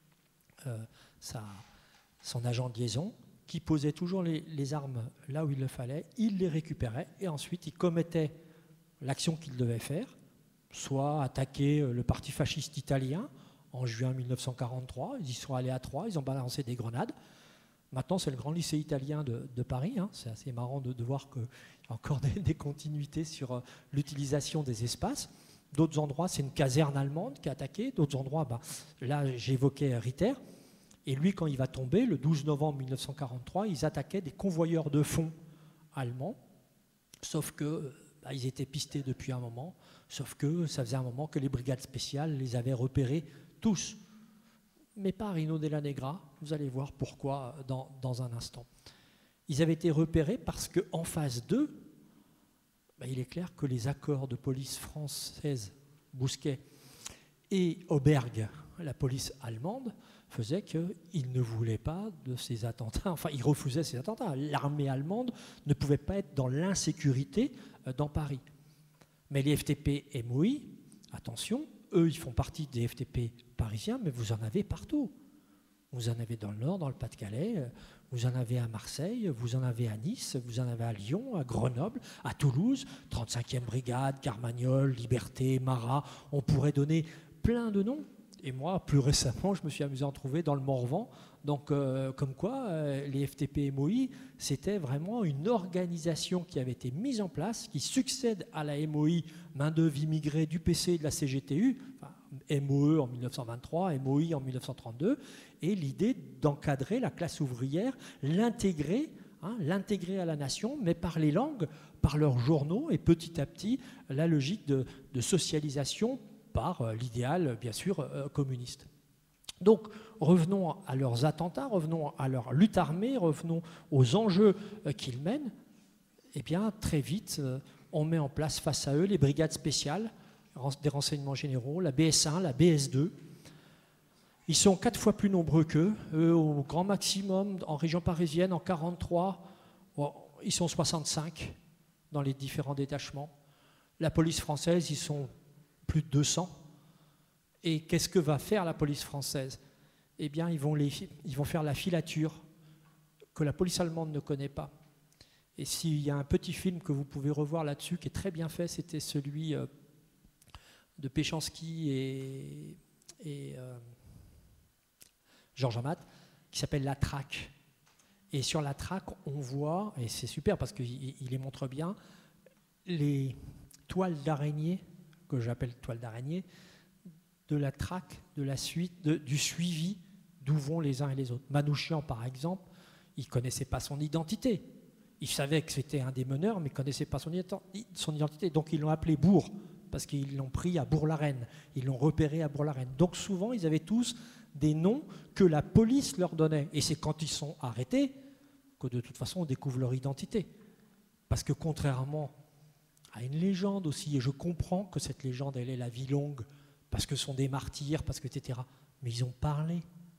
son agent de liaison, qui posait toujours les armes là où il le fallait. Il les récupérait et ensuite, il commettait l'action qu'il devait faire, soit attaquer le parti fasciste italien en juin 1943. Ils y sont allés à Troyes, ils ont balancé des grenades. Maintenant, c'est le grand lycée italien de Paris. C'est assez marrant de voir qu'il y a encore des continuités sur l'utilisation des espaces. D'autres endroits, c'est une caserne allemande qui a attaqué. D'autres endroits, là, j'évoquais Ritter. Et lui, quand il va tomber, le 12 novembre 1943, ils attaquaient des convoyeurs de fonds allemands. Sauf que ils étaient pistés depuis un moment. Sauf que ça faisait un moment que les brigades spéciales les avaient repérés tous. Mais pas Rino Della Negra, vous allez voir pourquoi dans un instant. Ils avaient été repérés parce qu'en phase 2, il est clair que les accords de police française, Bousquet, et Auberg, la police allemande, faisaient qu'ils ne voulaient pas de ces attentats, enfin ils refusaient ces attentats. L'armée allemande ne pouvait pas être dans l'insécurité dans Paris. Mais les FTP et MOI, attention, eux, ils font partie des FTP parisiens, mais vous en avez partout. Vous en avez dans le Nord, dans le Pas-de-Calais, vous en avez à Marseille, vous en avez à Nice, vous en avez à Lyon, à Grenoble, à Toulouse, 35e brigade, Carmagnole, Liberté, Marat, on pourrait donner plein de noms. Et moi, plus récemment, je me suis amusé à en trouver dans le Morvan. Donc, comme quoi, les FTP MOI, c'était vraiment une organisation qui avait été mise en place, qui succède à la MOI, main-d'œuvre immigrée du PC et de la CGTU, enfin, MOE en 1923, MOI en 1932, et l'idée d'encadrer la classe ouvrière, l'intégrer à la nation, mais par les langues, par leurs journaux, et petit à petit, la logique de socialisation par l'idéal, bien sûr, communiste. Donc, revenons à leurs attentats, revenons à leur lutte armée, revenons aux enjeux qu'ils mènent. Eh bien, très vite, on met en place face à eux les brigades spéciales des renseignements généraux, la BS1, la BS2. Ils sont 4 fois plus nombreux qu'eux. Eux, au grand maximum, en région parisienne, en 43, bon, ils sont 65 dans les différents détachements. La police française, ils sont plus de 200. Et qu'est-ce que va faire la police française? Eh bien, ils vont faire la filature que la police allemande ne connaît pas. Et s'il y a un petit film que vous pouvez revoir là-dessus, qui est très bien fait, c'était celui de Péchanski et Georges Amat, qui s'appelle La Traque. Et sur La Traque, on voit, et c'est super parce qu'il les montre bien, les toiles d'araignée, que j'appelle toiles d'araignée, de la traque, de la suite, du suivi d'où vont les uns et les autres. Manouchian, par exemple, il ne connaissait pas son identité. Il savait que c'était un des meneurs, mais il ne connaissait pas son identité. Donc ils l'ont appelé Bourg, parce qu'ils l'ont pris à Bourg-la-Reine. Ils l'ont repéré à Bourg-la-Reine. Donc souvent, ils avaient tous des noms que la police leur donnait. Et c'est quand ils sont arrêtés que de toute façon, on découvre leur identité. Parce que contrairement à une légende aussi, et je comprends que cette légende, elle est la vie longue, parce que ce sont des martyrs, parce que etc. Mais ils ont parlé.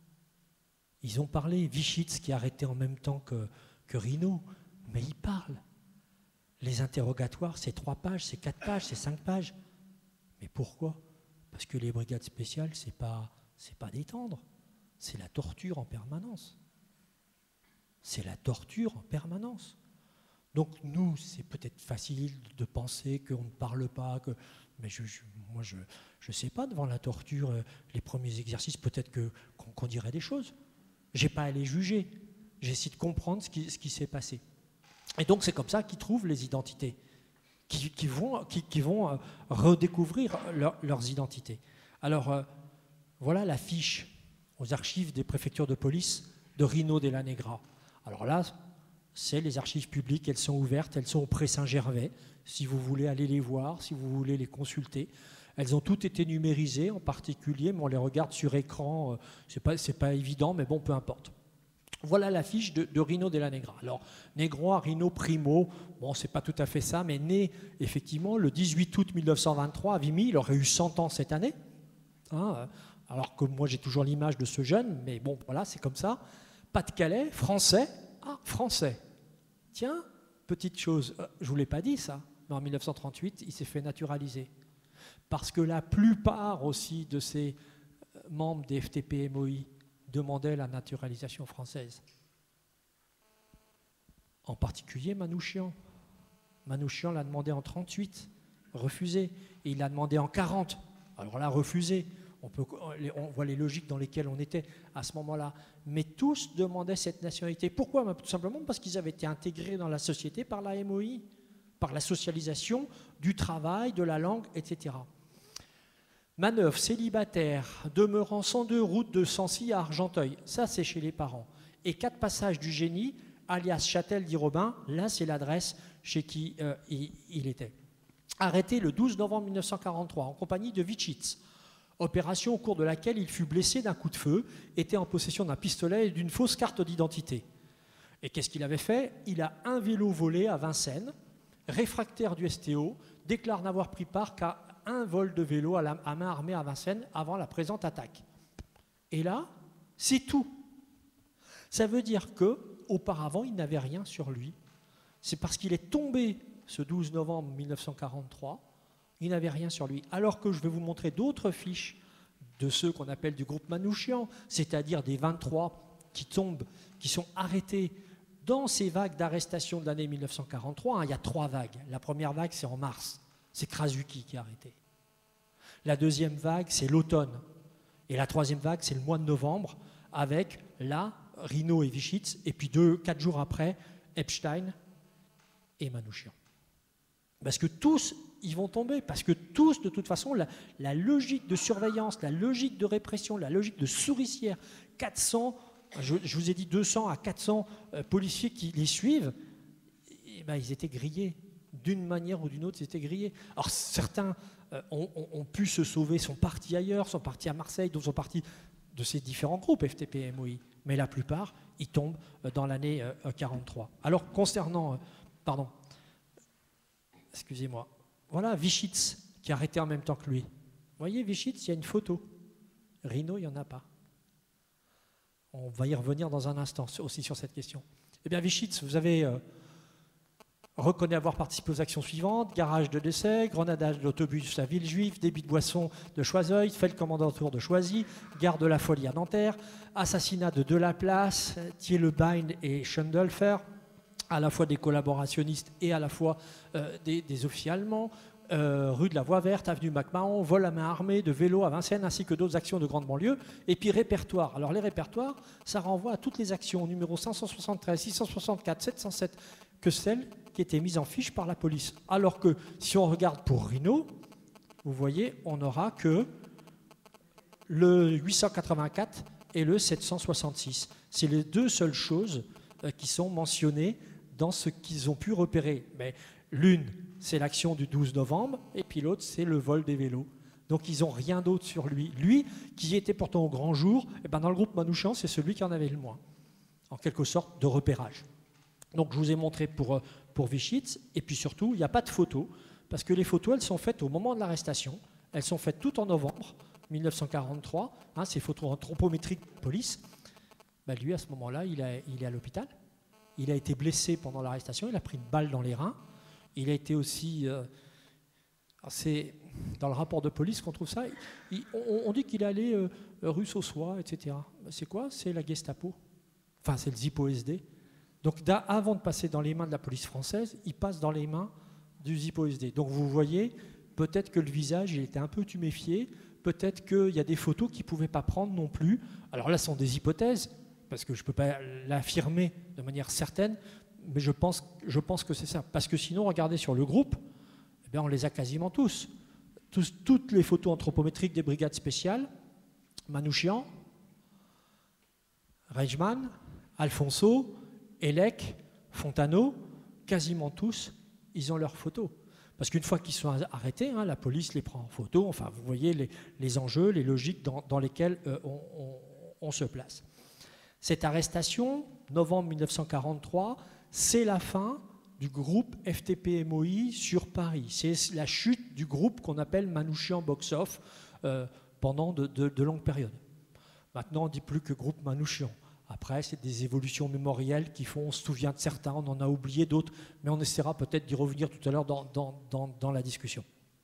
Ils ont parlé. Vichitz, qui est arrêté en même temps que Rhino, mais il parle. Les interrogatoires, c'est 3 pages, c'est 4 pages, c'est 5 pages. Mais pourquoi? Parce que les brigades spéciales, c'est pas détendre, c'est la torture en permanence. C'est la torture en permanence. Donc nous, c'est peut-être facile de penser qu'on ne parle pas, mais moi je ne sais pas, devant la torture, les premiers exercices, peut-être qu'on dirait des choses. Je n'ai pas à les juger, j'essaie de comprendre ce qui s'est passé. Et donc c'est comme ça qu'ils trouvent les identités, qui vont redécouvrir leurs identités. Alors voilà la fiche aux archives des préfectures de police de Rino Della Negra. Alors là, c'est les archives publiques, elles sont ouvertes, elles sont au Pré Saint-Gervais, si vous voulez aller les voir, si vous voulez les consulter. Elles ont toutes été numérisées en particulier, mais on les regarde sur écran, c'est pas évident, mais bon, peu importe. Voilà la fiche de Rino Della Negra. Alors, Negroa Rino Primo, bon, c'est pas tout à fait ça, mais né effectivement le 18 août 1923 à Vimy, il aurait eu 100 ans cette année, hein, alors que moi j'ai toujours l'image de ce jeune, mais bon, voilà, c'est comme ça. Pas-de-Calais, français, français. Tiens, petite chose, je ne vous l'ai pas dit ça, mais en 1938, il s'est fait naturaliser. Parce que la plupart aussi de ces membres des FTP-MOI demandaient la naturalisation française. En particulier Manouchian. Manouchian l'a demandé en 1938, refusé. Et il l'a demandé en 1940, alors là, refusé. On voit les logiques dans lesquelles on était à ce moment-là. Mais tous demandaient cette nationalité. Pourquoi? Tout simplement parce qu'ils avaient été intégrés dans la société par la MOI, par la socialisation du travail, de la langue, etc. Manœuvre, célibataire, demeurant 102 route de Sancy à Argenteuil. Ça, c'est chez les parents. Et 4 passages du Génie, alias Châtel dit Robin. Là, c'est l'adresse chez qui il était. Arrêté le 12 novembre 1943 en compagnie de Vichitz. Opération au cours de laquelle il fut blessé d'un coup de feu, était en possession d'un pistolet et d'une fausse carte d'identité. Et qu'est-ce qu'il avait fait? Il a un vélo volé à Vincennes, réfractaire du STO, déclare n'avoir pris part qu'à un vol de vélo à main armée à Vincennes avant la présente attaque. Et là, c'est tout. Ça veut dire qu'auparavant, il n'avait rien sur lui. C'est parce qu'il est tombé ce 12 novembre 1943, il n'avait rien sur lui. Alors que je vais vous montrer d'autres fiches de ceux qu'on appelle du groupe Manouchian, c'est-à-dire des 23 qui sont arrêtés dans ces vagues d'arrestation de l'année 1943. Il y a 3 vagues. La première vague, c'est en mars. C'est Krasuki qui est arrêté. La deuxième vague, c'est l'automne. Et la troisième vague, c'est le mois de novembre, avec là, Rino et Vichitz, et puis 4 jours après, Epstein et Manouchian. Parce que tous, ils vont tomber, parce que tous, de toute façon, la logique de surveillance, la logique de répression, la logique de souricière, 400, je vous ai dit 200 à 400 policiers qui les suivent, et ben, ils étaient grillés. D'une manière ou d'une autre, ils étaient grillés. Alors certains ont pu se sauver, sont partis ailleurs, sont partis à Marseille, d'autres sont partis de ces différents groupes FTP et MOI, mais la plupart, ils tombent dans l'année 43. Alors concernant, excusez-moi, voilà Vichitz qui a arrêté en même temps que lui. Vous voyez, Vichitz, il y a une photo. Rino, il n'y en a pas. On va y revenir dans un instant aussi sur cette question. Eh bien, Vichitz, vous avez reconnu avoir participé aux actions suivantes: garage de décès, grenadage d'autobus à Villejuif, débit de boisson de Choiseul, fait le commandantour de Choisy, gare de la Folie à Nanterre, assassinat de Delaplace, Thielebein et Schundelfer, à la fois des collaborationnistes et à la fois des officiers allemands, rue de la Voie Verte, avenue MacMahon, vol à main armée de vélo à Vincennes, ainsi que d'autres actions de grande banlieue. Et puis répertoire. Alors les répertoires, ça renvoie à toutes les actions numéro 573, 664, 707, que celles qui étaient mises en fiche par la police. Alors que si on regarde pour Rhino, vous voyez, on n'aura que le 884 et le 766. C'est les deux seules choses qui sont mentionnées dans ce qu'ils ont pu repérer. Mais l'une, c'est l'action du 12 novembre, et puis l'autre, c'est le vol des vélos. Donc ils n'ont rien d'autre sur lui. Lui, qui était pourtant au grand jour, et ben dans le groupe Manouchian, c'est celui qui en avait le moins, en quelque sorte de repérage. Donc je vous ai montré pour Vichitz, et puis surtout, il n'y a pas de photos, parce que les photos, elles sont faites au moment de l'arrestation, elles sont faites tout en novembre 1943, ces photos anthropométriques de police. Ben lui, à ce moment-là, il est à l'hôpital. Il a été blessé pendant l'arrestation, il a pris une balle dans les reins. Il a été aussi... c'est dans le rapport de police qu'on trouve ça. On dit qu'il est allé rue Saussois, etc. C'est quoi? C'est la Gestapo. Enfin, c'est le Zippo-SD. Donc, avant de passer dans les mains de la police française, il passe dans les mains du Zippo-SD. Donc, vous voyez, peut-être que le visage il était un peu tuméfié, peut-être qu'il y a des photos qu'il ne pouvait pas prendre non plus. Alors là, ce sont des hypothèses, parce que je ne peux pas l'affirmer de manière certaine, mais je pense que c'est ça. Parce que sinon, regardez sur le groupe, eh bien, on les a quasiment tous. Toutes les photos anthropométriques des brigades spéciales, Manouchian, Reichmann, Alfonso, Elec, Fontano, quasiment tous, ils ont leurs photos. Parce qu'une fois qu'ils sont arrêtés, la police les prend en photo. Enfin, vous voyez les enjeux, les logiques dans lesquelles on se place. Cette arrestation, novembre 1943, c'est la fin du groupe FTP-MOI sur Paris. C'est la chute du groupe qu'on appelle Manouchian Box-Off pendant de longues périodes. Maintenant, on ne dit plus que groupe Manouchian. Après, c'est des évolutions mémorielles qui font, on se souvient de certains, on en a oublié d'autres, mais on essaiera peut-être d'y revenir tout à l'heure dans la discussion.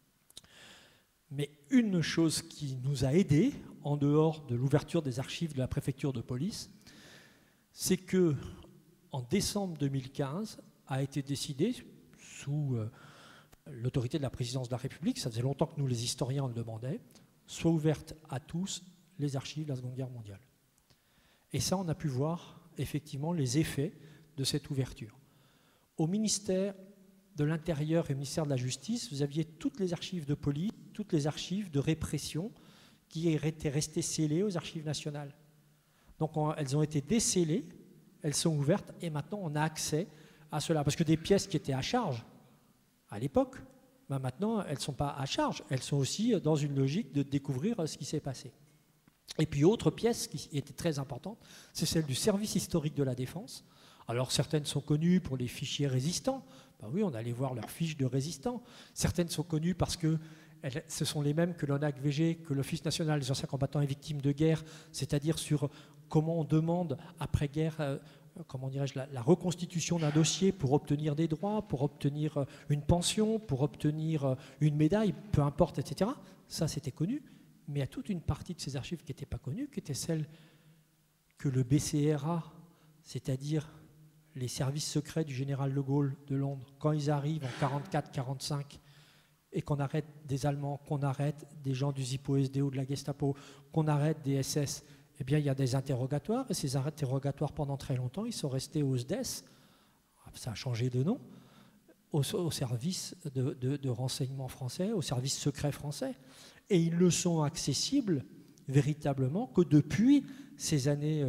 Mais une chose qui nous a aidés, en dehors de l'ouverture des archives de la préfecture de police, c'est que en décembre 2015 a été décidé, sous l'autorité de la présidence de la République, ça faisait longtemps que nous les historiens le demandaient, soient ouvertes à tous les archives de la Seconde Guerre mondiale. Et ça, on a pu voir effectivement les effets de cette ouverture. Au ministère de l'Intérieur et au ministère de la Justice, vous aviez toutes les archives de police, toutes les archives de répression qui étaient restées scellées aux archives nationales. Donc elles ont été décellées, elles sont ouvertes et maintenant on a accès à cela. Parce que des pièces qui étaient à charge à l'époque, maintenant elles ne sont pas à charge, elles sont aussi dans une logique de découvrir ce qui s'est passé. Et puis autre pièce qui était très importante, c'est celle du service historique de la défense. Alors certaines sont connues pour les fichiers résistants. Ben oui, on allait voir leurs fiches de résistants. Certaines sont connues parce que ce sont les mêmes que l'ONAC-VG, que l'Office national des anciens combattants et victimes de guerre, c'est-à-dire sur comment on demande après-guerre, comment dirais-je, la reconstitution d'un dossier pour obtenir des droits, pour obtenir une pension, pour obtenir une médaille, peu importe, etc. Ça, c'était connu. Mais il y a toute une partie de ces archives qui n'étaient pas connues, qui étaient celles que le BCRA, c'est-à-dire les services secrets du général de Gaulle de Londres, quand ils arrivent en 1944-1945 et qu'on arrête des Allemands, qu'on arrête des gens du Zippo-SD ou de la Gestapo, qu'on arrête des SS, eh bien il y a des interrogatoires, et ces interrogatoires pendant très longtemps, ils sont restés au SDES, ça a changé de nom, au service de renseignement français, au service secret français. Et ils ne sont accessibles véritablement que depuis ces années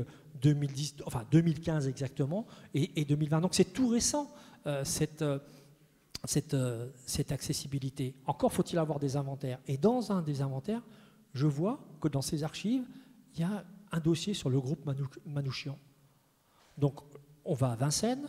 2015 exactement et 2020. Donc c'est tout récent cette accessibilité. Encore faut-il avoir des inventaires. Et dans un des inventaires, je vois que dans ces archives, il y a un dossier sur le groupe Manouchian. Donc on va à Vincennes,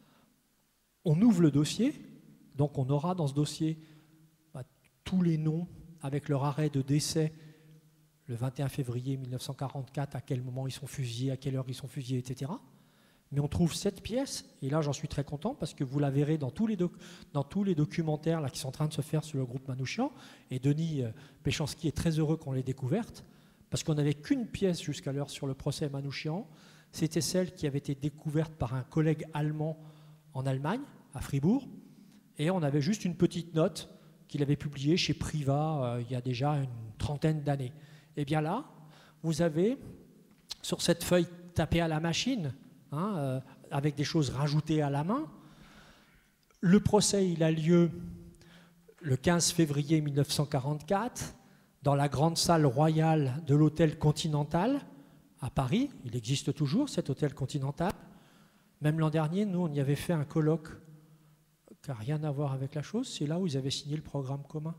on ouvre le dossier, donc on aura dans ce dossier tous les noms avec leur arrêt de décès le 21 février 1944, à quel moment ils sont fusillés, à quelle heure ils sont fusillés, etc. Mais on trouve cette pièce, et là j'en suis très content parce que vous la verrez dans tous les documentaires là, qui sont en train de se faire sur le groupe Manouchian, et Denis Péchanski est très heureux qu'on l'ait découverte, parce qu'on n'avait qu'une pièce jusqu'alors sur le procès Manouchian, c'était celle qui avait été découverte par un collègue allemand en Allemagne, à Fribourg, et on avait juste une petite note qu'il avait publiée chez Privat il y a déjà une trentaine d'années. Et bien là, vous avez sur cette feuille tapée à la machine, avec des choses rajoutées à la main. Le procès, il a lieu le 15 février 1944 dans la grande salle royale de l'hôtel Continental à Paris. Il existe toujours, cet hôtel Continental. Même l'an dernier, nous, on y avait fait un colloque qui n'a rien à voir avec la chose. C'est là où ils avaient signé le programme commun.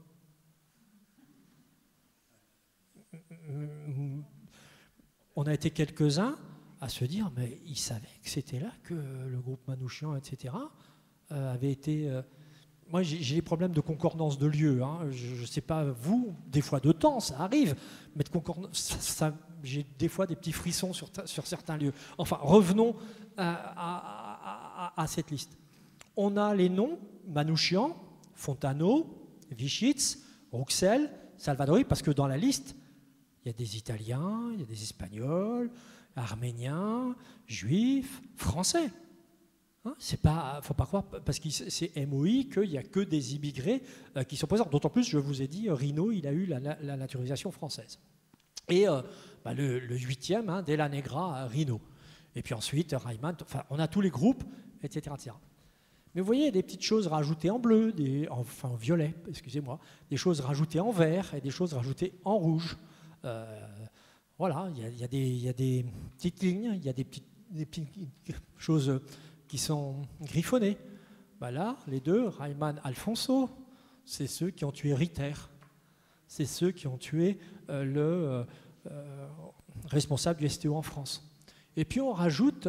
On a été quelques-uns à se dire, mais ils savaient que c'était là que le groupe Manouchian, etc., avait été... Moi, j'ai des problèmes de concordance de lieu. Je ne sais pas, vous, des fois de temps, ça arrive, mais de concordance, j'ai des fois des petits frissons sur certains lieux. Enfin, revenons à cette liste. On a les noms, Manouchian, Fontano, Vichitz, Rouxel, Salvadori, parce que dans la liste, il y a des Italiens, il y a des Espagnols, Arméniens, Juifs, Français. C'est pas, faut pas croire, parce que c'est MOI, qu'il n'y a que des immigrés qui sont présents. D'autant plus, je vous ai dit, Rino, il a eu la naturalisation française. Et le 8e, Della Negra, Rino. Et puis ensuite, Reimann, enfin, on a tous les groupes, etc., etc. Mais vous voyez, il y a des petites choses rajoutées en bleu, en violet, excusez-moi, des choses rajoutées en vert et des choses rajoutées en rouge. Voilà, il y a des petites lignes, il y a des petites choses qui sont griffonnées. Là, les deux, Reimann, Alfonso, c'est ceux qui ont tué Ritter. C'est ceux qui ont tué le responsable du STO en France. Et puis on rajoute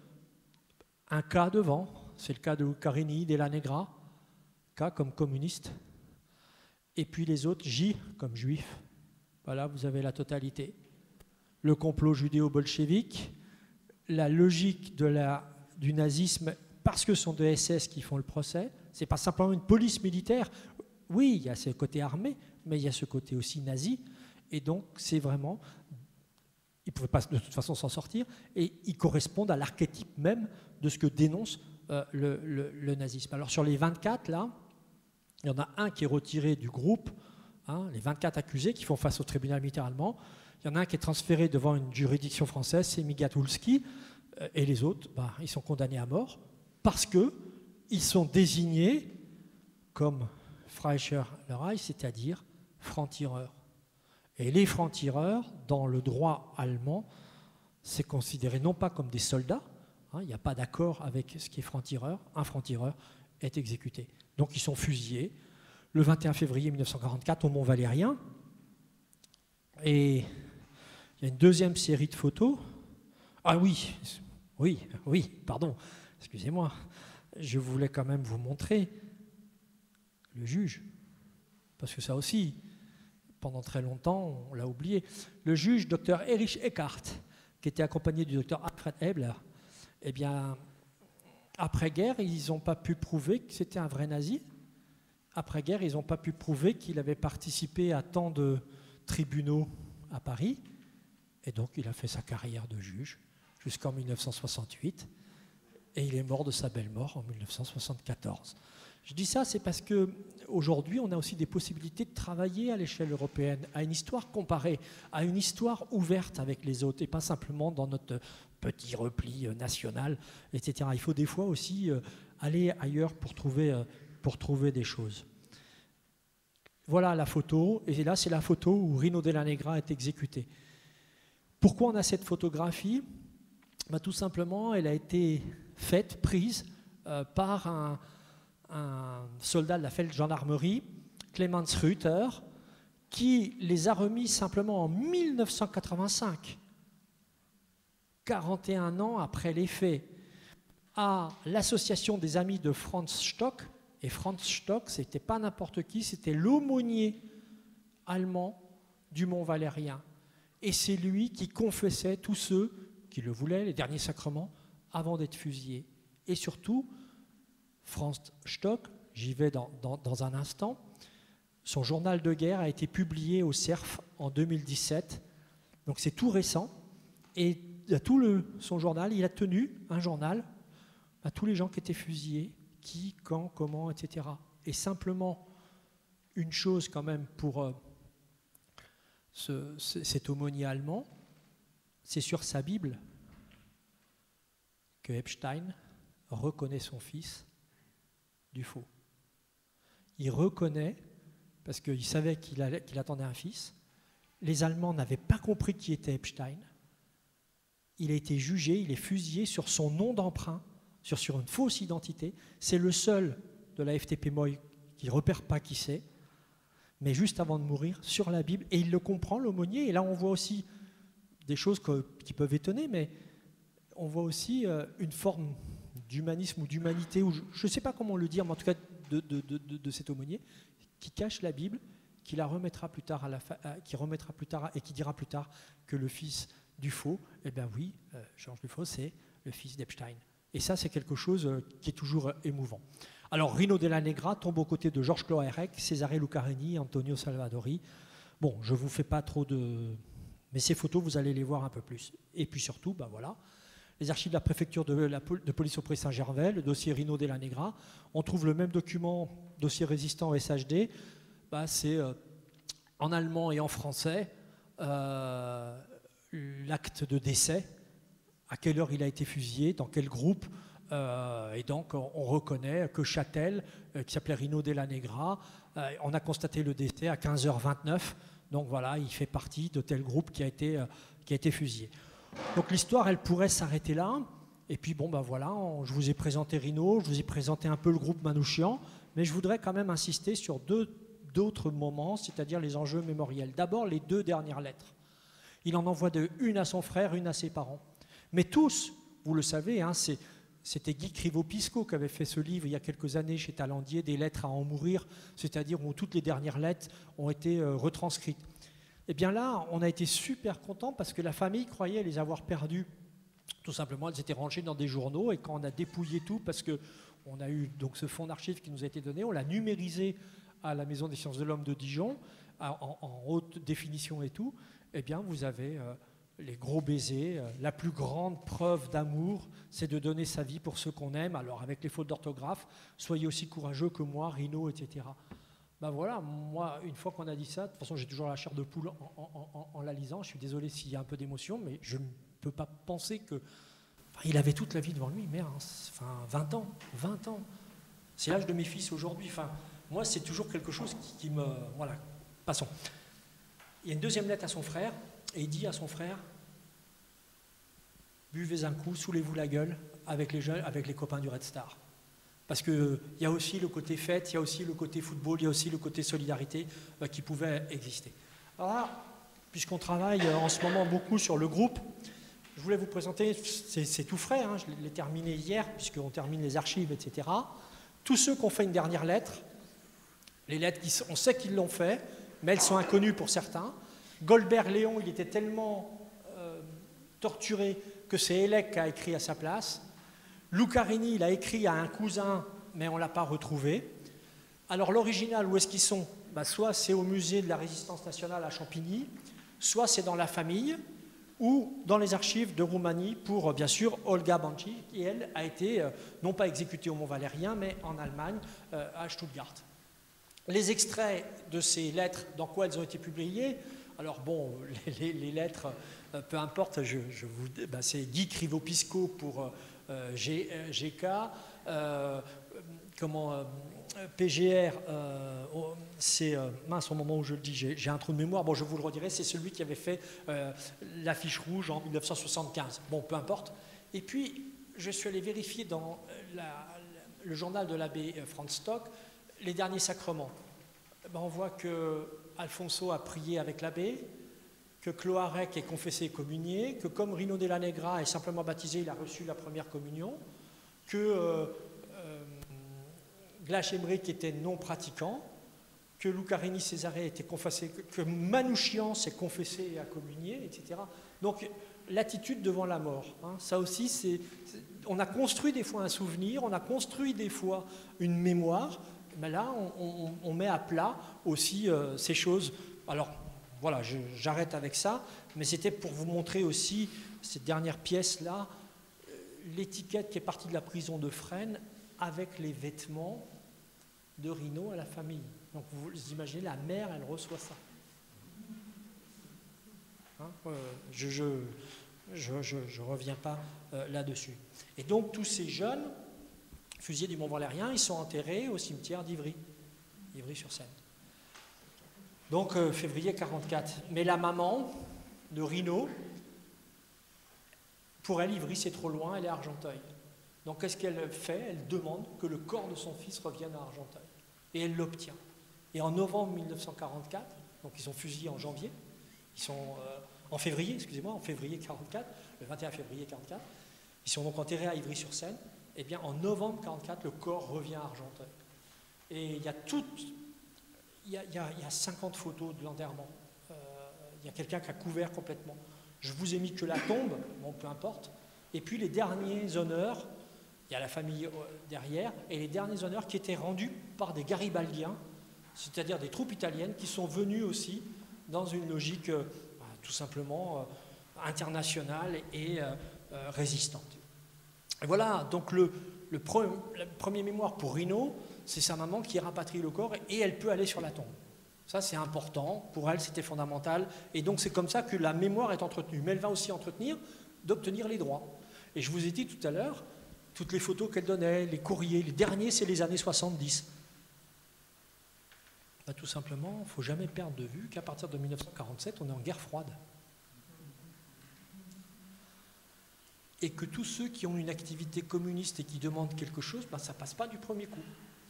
un K devant. C'est le cas de Carini, Della Negra, K comme communiste. Et puis les autres, J comme juif. Voilà, vous avez la totalité. Le complot judéo-bolchevique, la logique du nazisme, parce que ce sont des SS qui font le procès, ce n'est pas simplement une police militaire. Oui, il y a ce côté armé, mais il y a ce côté aussi nazi. Et donc, c'est vraiment... Ils ne pouvaient pas de toute façon s'en sortir, et ils correspondent à l'archétype même de ce que dénonce le nazisme. Alors, sur les 24, là, il y en a un qui est retiré du groupe, les 24 accusés qui font face au tribunal militaire allemand. Il y en a un qui est transféré devant une juridiction française, c'est Migatulski, et les autres, ils sont condamnés à mort parce qu'ils sont désignés comme Fleischer-Lereich, c'est-à-dire francs-tireurs. Et les francs-tireurs, dans le droit allemand, c'est considéré non pas comme des soldats, il n'y a pas d'accord avec ce qui est franc-tireur, un franc-tireur est exécuté. Donc ils sont fusillés le 21 février 1944 au Mont Valérien. Et il y a une deuxième série de photos. Ah oui, pardon, excusez-moi. Je voulais quand même vous montrer le juge. Parce que ça aussi, pendant très longtemps, on l'a oublié. Le juge, Dr Erich Eckart, qui était accompagné du Dr Alfred Hebler, eh bien, après-guerre, ils n'ont pas pu prouver que c'était un vrai nazi. Après-guerre, ils n'ont pas pu prouver qu'il avait participé à tant de tribunaux à Paris. Et donc, il a fait sa carrière de juge jusqu'en 1968. Et il est mort de sa belle mort en 1974. Je dis ça, c'est parce qu'aujourd'hui, on a aussi des possibilités de travailler à l'échelle européenne, à une histoire comparée, à une histoire ouverte avec les autres, et pas simplement dans notre petit repli national, etc. Il faut des fois aussi aller ailleurs pour trouver des choses. Voilà la photo, et là, c'est la photo où Rino Della Negra est exécuté. Pourquoi on a cette photographie ? Tout simplement, elle a été prise par un soldat de la Feldgendarmerie, Clemens Rüther, qui les a remis simplement en 1985, 41 ans après les faits, à l'association des amis de Franz Stock. Et Franz Stock, ce n'était pas n'importe qui, c'était l'aumônier allemand du Mont Valérien. Et c'est lui qui confessait tous ceux qui le voulaient, les derniers sacrements, avant d'être fusillé. Et surtout, Franz Stock, j'y vais dans un instant, son journal de guerre a été publié au CERF en 2017, donc c'est tout récent, et son journal, il a tenu un journal à tous les gens qui étaient fusillés, qui, quand, comment, etc. Et simplement, une chose quand même pour cet aumônier allemand, c'est sur sa Bible que Epstein reconnaît son fils du faux. Il reconnaît, parce qu'il savait qu'il attendait un fils. Les Allemands n'avaient pas compris qui était Epstein. Il a été jugé, il est fusillé sur son nom d'emprunt, sur une fausse identité. C'est le seul de la FTP-MOI qui ne repère pas qui c'est, mais juste avant de mourir, sur la Bible. Et il le comprend, l'aumônier. Et là, on voit aussi des choses qui peuvent étonner, mais on voit aussi une forme d'humanisme ou d'humanité, ou je ne sais pas comment le dire, mais en tout cas de cet aumônier, qui cache la Bible, qui la remettra plus tard, et qui dira plus tard que le fils du faux, eh bien oui, Georges Dufaux, c'est le fils d'Epstein. Et ça, c'est quelque chose qui est toujours émouvant. Alors, Rino Della Negra tombe aux côtés de Georges Cloarec, Cesare Lucarini, Antonio Salvadori. Bon, je ne vous fais pas trop de... Mais ces photos, vous allez les voir un peu plus. Et puis surtout, ben voilà, les archives de la préfecture de police au Pré Saint-Gervais, le dossier Rino Della Negra. On trouve le même document, dossier résistant SHD. Ben, c'est en allemand et en français l'acte de décès, à quelle heure il a été fusillé, dans quel groupe. Et donc, on reconnaît que Châtel, qui s'appelait Rino Della Negra, on a constaté le décès à 15h29. Donc voilà, il fait partie de tel groupe qui a été fusillé. Donc l'histoire, elle pourrait s'arrêter là. Et puis bon, ben voilà, je vous ai présenté Rino, je vous ai présenté un peu le groupe Manouchian, mais je voudrais quand même insister sur d'autres moments, c'est-à-dire les enjeux mémoriels. D'abord, les 2 dernières lettres. Il en envoie une à son frère, une à ses parents. Mais tous, vous le savez, hein, c'était Guy Crivo-Pisco qui avait fait ce livre il y a quelques années chez Talandier, Des lettres à en mourir, c'est-à-dire où toutes les dernières lettres ont été retranscrites. Et bien là, on a été super contents parce que la famille croyait les avoir perdues. Tout simplement, elles étaient rangées dans des journaux et quand on a dépouillé tout, parce qu'on a eu donc ce fonds d'archives qui nous a été donné, on l'a numérisé à la Maison des sciences de l'homme de Dijon, en haute définition et tout, eh bien vous avez... les gros baisers, la plus grande preuve d'amour, c'est de donner sa vie pour ceux qu'on aime. Alors avec les fautes d'orthographe, soyez aussi courageux que moi, Rino, etc. Ben voilà, moi, une fois qu'on a dit ça, de toute façon j'ai toujours la chair de poule en la lisant, je suis désolé s'il y a un peu d'émotion, mais je ne peux pas penser que... Enfin, il avait toute la vie devant lui, merde, hein, enfin, 20 ans. C'est l'âge de mes fils aujourd'hui. Enfin, moi, c'est toujours quelque chose qui me... Voilà, passons. Il y a une deuxième lettre à son frère, et il dit à son frère, buvez un coup, soulez-vous la gueule avec les jeunes, avec les copains du Red Star. Parce qu'il y a aussi le côté fête, il y a aussi le côté football, il y a aussi le côté solidarité qui pouvait exister. Alors là, puisqu'on travaille en ce moment beaucoup sur le groupe, je voulais vous présenter, c'est tout frais, hein, je l'ai terminé hier, puisqu'on termine les archives, etc. Tous ceux qui ont fait une dernière lettre, les lettres, on sait qu'ils l'ont fait, mais elles sont inconnues pour certains. Goldberg Léon, il était tellement torturé que c'est Hélec qui a écrit à sa place. Lucarini, il a écrit à un cousin, mais on ne l'a pas retrouvé. Alors l'original, où est-ce qu'ils sont? Soit c'est au musée de la Résistance nationale à Champigny, soit c'est dans la famille, ou dans les archives de Roumanie pour, bien sûr, Olga Banci, qui, elle, a été, non pas exécutée au Mont-Valérien, mais en Allemagne, à Stuttgart. Les extraits de ces lettres, dans quoi elles ont été publiées? Alors bon, les lettres, peu importe, c'est Guy Crivo-Pisco pour GK, PGR, c'est mince au moment où je le dis, j'ai un trou de mémoire, bon je vous le redirai, c'est celui qui avait fait l'affiche rouge en 1975, bon peu importe. Et puis je suis allé vérifier dans le journal de l'abbé Franz Stock les derniers sacrements. On voit que Alfonso a prié avec l'abbé, que Cloarec est confessé et communié, que comme Rino Della Negra est simplement baptisé, il a reçu la première communion, que Glache Emmerich était non pratiquant, que Lucarini Césarée était confessé, que Manouchian s'est confessé et a communié, etc. Donc l'attitude devant la mort, hein, ça aussi, on a construit des fois un souvenir, on a construit des fois une mémoire, mais là on met à plat aussi ces choses. Alors voilà, j'arrête avec ça, mais c'était pour vous montrer aussi cette dernière pièce-là, l'étiquette qui est partie de la prison de Fresnes avec les vêtements de Rino à la famille. Donc vous imaginez, la mère, elle reçoit ça. Hein, je reviens pas là-dessus. Et donc tous ces jeunes fusillés du Mont-Valérien, ils sont enterrés au cimetière d'Ivry, Ivry-sur-Seine. Donc février 44. Mais la maman de Rino, pour elle, Ivry c'est trop loin, elle est à Argenteuil. Donc qu'est-ce qu'elle fait? Elle demande que le corps de son fils revienne à Argenteuil. Et elle l'obtient. Et en novembre 1944, donc ils sont fusillés en janvier, ils sont en février, excusez-moi, en février 44, le 21 février 44, ils sont donc enterrés à Ivry-sur-Seine. Et bien en novembre 44, le corps revient à Argenteuil. Et il y a il y a 50 photos de l'enterrement. Il y a quelqu'un qui a couvert complètement. Je vous ai mis que la tombe, bon peu importe. Et puis les derniers honneurs, il y a la famille derrière, et les derniers honneurs qui étaient rendus par des garibaldiens, c'est-à-dire des troupes italiennes qui sont venues aussi dans une logique tout simplement internationale et résistante. Et voilà, donc la première mémoire pour Rino, c'est sa maman qui rapatrie le corps et elle peut aller sur la tombe. Ça, c'est important. Pour elle, c'était fondamental. Et donc, c'est comme ça que la mémoire est entretenue. Mais elle va aussi entretenir d'obtenir les droits. Et je vous ai dit tout à l'heure, toutes les photos qu'elle donnait, les courriers, les derniers, c'est les années 70. Bah, tout simplement, il ne faut jamais perdre de vue qu'à partir de 1947, on est en guerre froide. Et que tous ceux qui ont une activité communiste et qui demandent quelque chose, bah, ça ne passe pas du premier coup.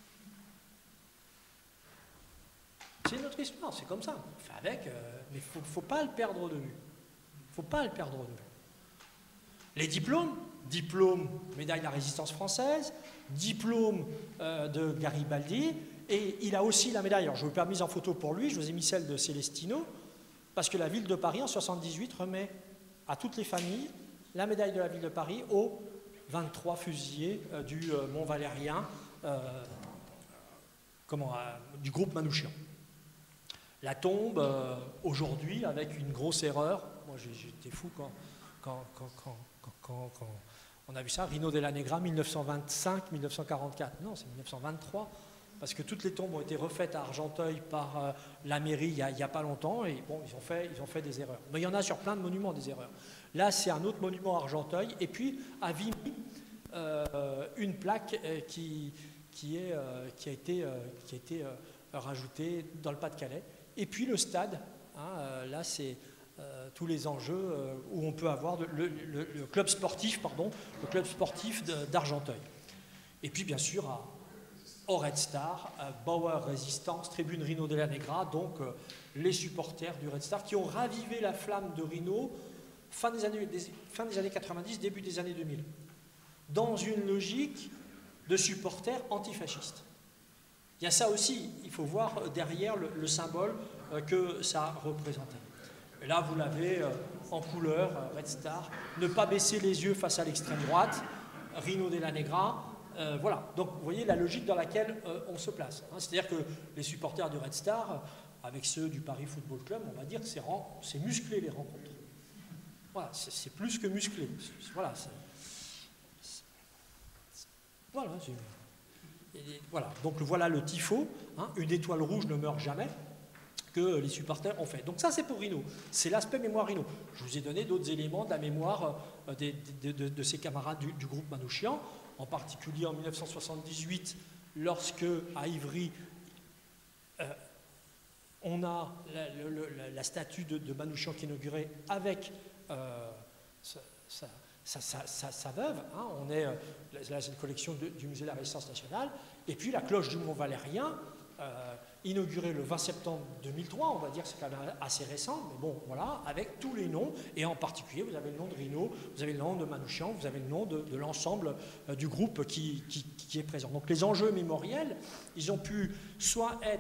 C'est notre histoire, c'est comme ça. On fait avec, mais il ne faut pas le perdre de vue. Il ne faut pas le perdre de vue. Les diplômes, médaille de la résistance française, diplôme de Garibaldi, et il a aussi la médaille, alors je ne vous ai pas mise en photo pour lui, je vous ai mis celle de Celestino, parce que la ville de Paris en 1978 remet à toutes les familles la médaille de la ville de Paris aux 23 fusillés du Mont-Valérien, du groupe Manouchian. La tombe, aujourd'hui, avec une grosse erreur, moi j'étais fou quand on a vu ça, Rino Della Negra, 1925-1944. Non, c'est 1923, parce que toutes les tombes ont été refaites à Argenteuil par la mairie il n'y a pas longtemps, et bon, ils ont fait des erreurs. Mais il y en a sur plein de monuments des erreurs. Là, c'est un autre monument à Argenteuil, et puis à Vimy, une plaque qui a été rajoutée dans le Pas-de-Calais. Et puis le stade, hein, là c'est tous les enjeux où on peut avoir le club sportif d'Argenteuil. Et puis bien sûr au Red Star, Bauer Résistance, Tribune Rino Della Negra, donc les supporters du Red Star qui ont ravivé la flamme de Rino fin des années 90, début des années 2000, dans une logique de supporters antifascistes. Il y a ça aussi, il faut voir derrière le symbole que ça représentait. Et là, vous l'avez en couleur, Red Star, ne pas baisser les yeux face à l'extrême droite, Rino Della Negra, voilà. Donc, vous voyez la logique dans laquelle on se place. Hein. C'est-à-dire que les supporters du Red Star, avec ceux du Paris Football Club, on va dire que c'est musclé les rencontres. Voilà, c'est plus que musclé. Voilà, voilà, donc voilà le tifo, hein, une étoile rouge ne meurt jamais, que les supporters ont fait. Donc ça c'est pour Rino, c'est l'aspect mémoire Rino. Je vous ai donné d'autres éléments de la mémoire de ses camarades du groupe Manouchian, en particulier en 1978, lorsque à Ivry, on a la statue de Manouchian qui est inaugurée avec sa veuve, hein, on est là c'est une collection du musée de la Résistance nationale, et puis la cloche du Mont-Valérien, inaugurée le 20 septembre 2003, on va dire que c'est quand même assez récent, mais bon, voilà, avec tous les noms, et en particulier, vous avez le nom de Rino, vous avez le nom de Manouchian, vous avez le nom de l'ensemble du groupe qui est présent. Donc les enjeux mémoriels, ils ont pu soit être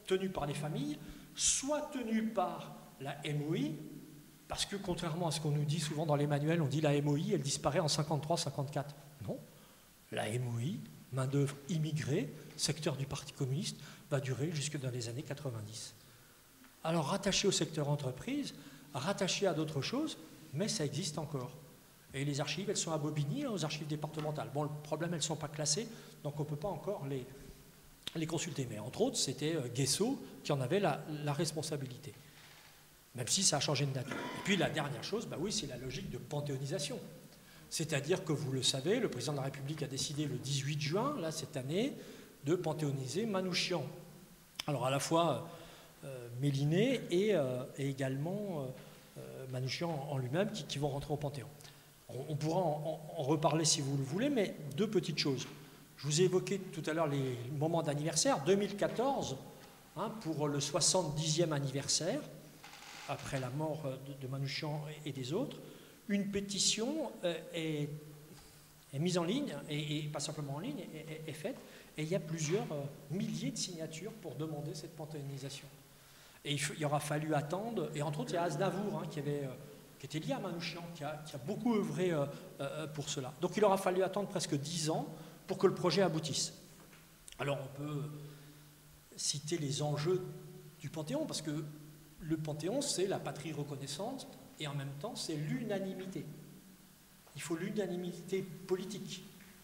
tenu par les familles, soit tenu par la MOI, parce que contrairement à ce qu'on nous dit souvent dans les manuels, on dit la MOI, elle disparaît en 53-54. Non, la MOI, main-d'œuvre immigrée, secteur du Parti communiste, va durer jusque dans les années 90. Alors rattaché au secteur entreprise, rattaché à d'autres choses, mais ça existe encore. Et les archives, elles sont à Bobigny, aux archives départementales. Bon, le problème, elles ne sont pas classées, donc on ne peut pas encore les consulter. Mais entre autres, c'était Guesso qui en avait la responsabilité, même si ça a changé de nature. Et puis la dernière chose, bah oui, c'est la logique de panthéonisation. C'est-à-dire que vous le savez, le président de la République a décidé le 18 juin, là, cette année, de panthéoniser Manouchian. Alors à la fois Méliné et également Manouchian en lui-même qui vont rentrer au Panthéon. On pourra en reparler si vous le voulez, mais deux petites choses. Je vous ai évoqué tout à l'heure les moments d'anniversaire. 2014, hein, pour le 70e anniversaire, après la mort de Manouchian et des autres, une pétition est mise en ligne, et pas simplement en ligne, est faite, et il y a plusieurs milliers de signatures pour demander cette panthéonisation. Et il aura fallu attendre, et entre autres, il y a Aznavour, hein, qui était lié à Manouchian, qui a beaucoup œuvré pour cela. Donc il aura fallu attendre presque 10 ans pour que le projet aboutisse. Alors on peut citer les enjeux du Panthéon, parce que le Panthéon, c'est la patrie reconnaissante, et en même temps, c'est l'unanimité. Il faut l'unanimité politique.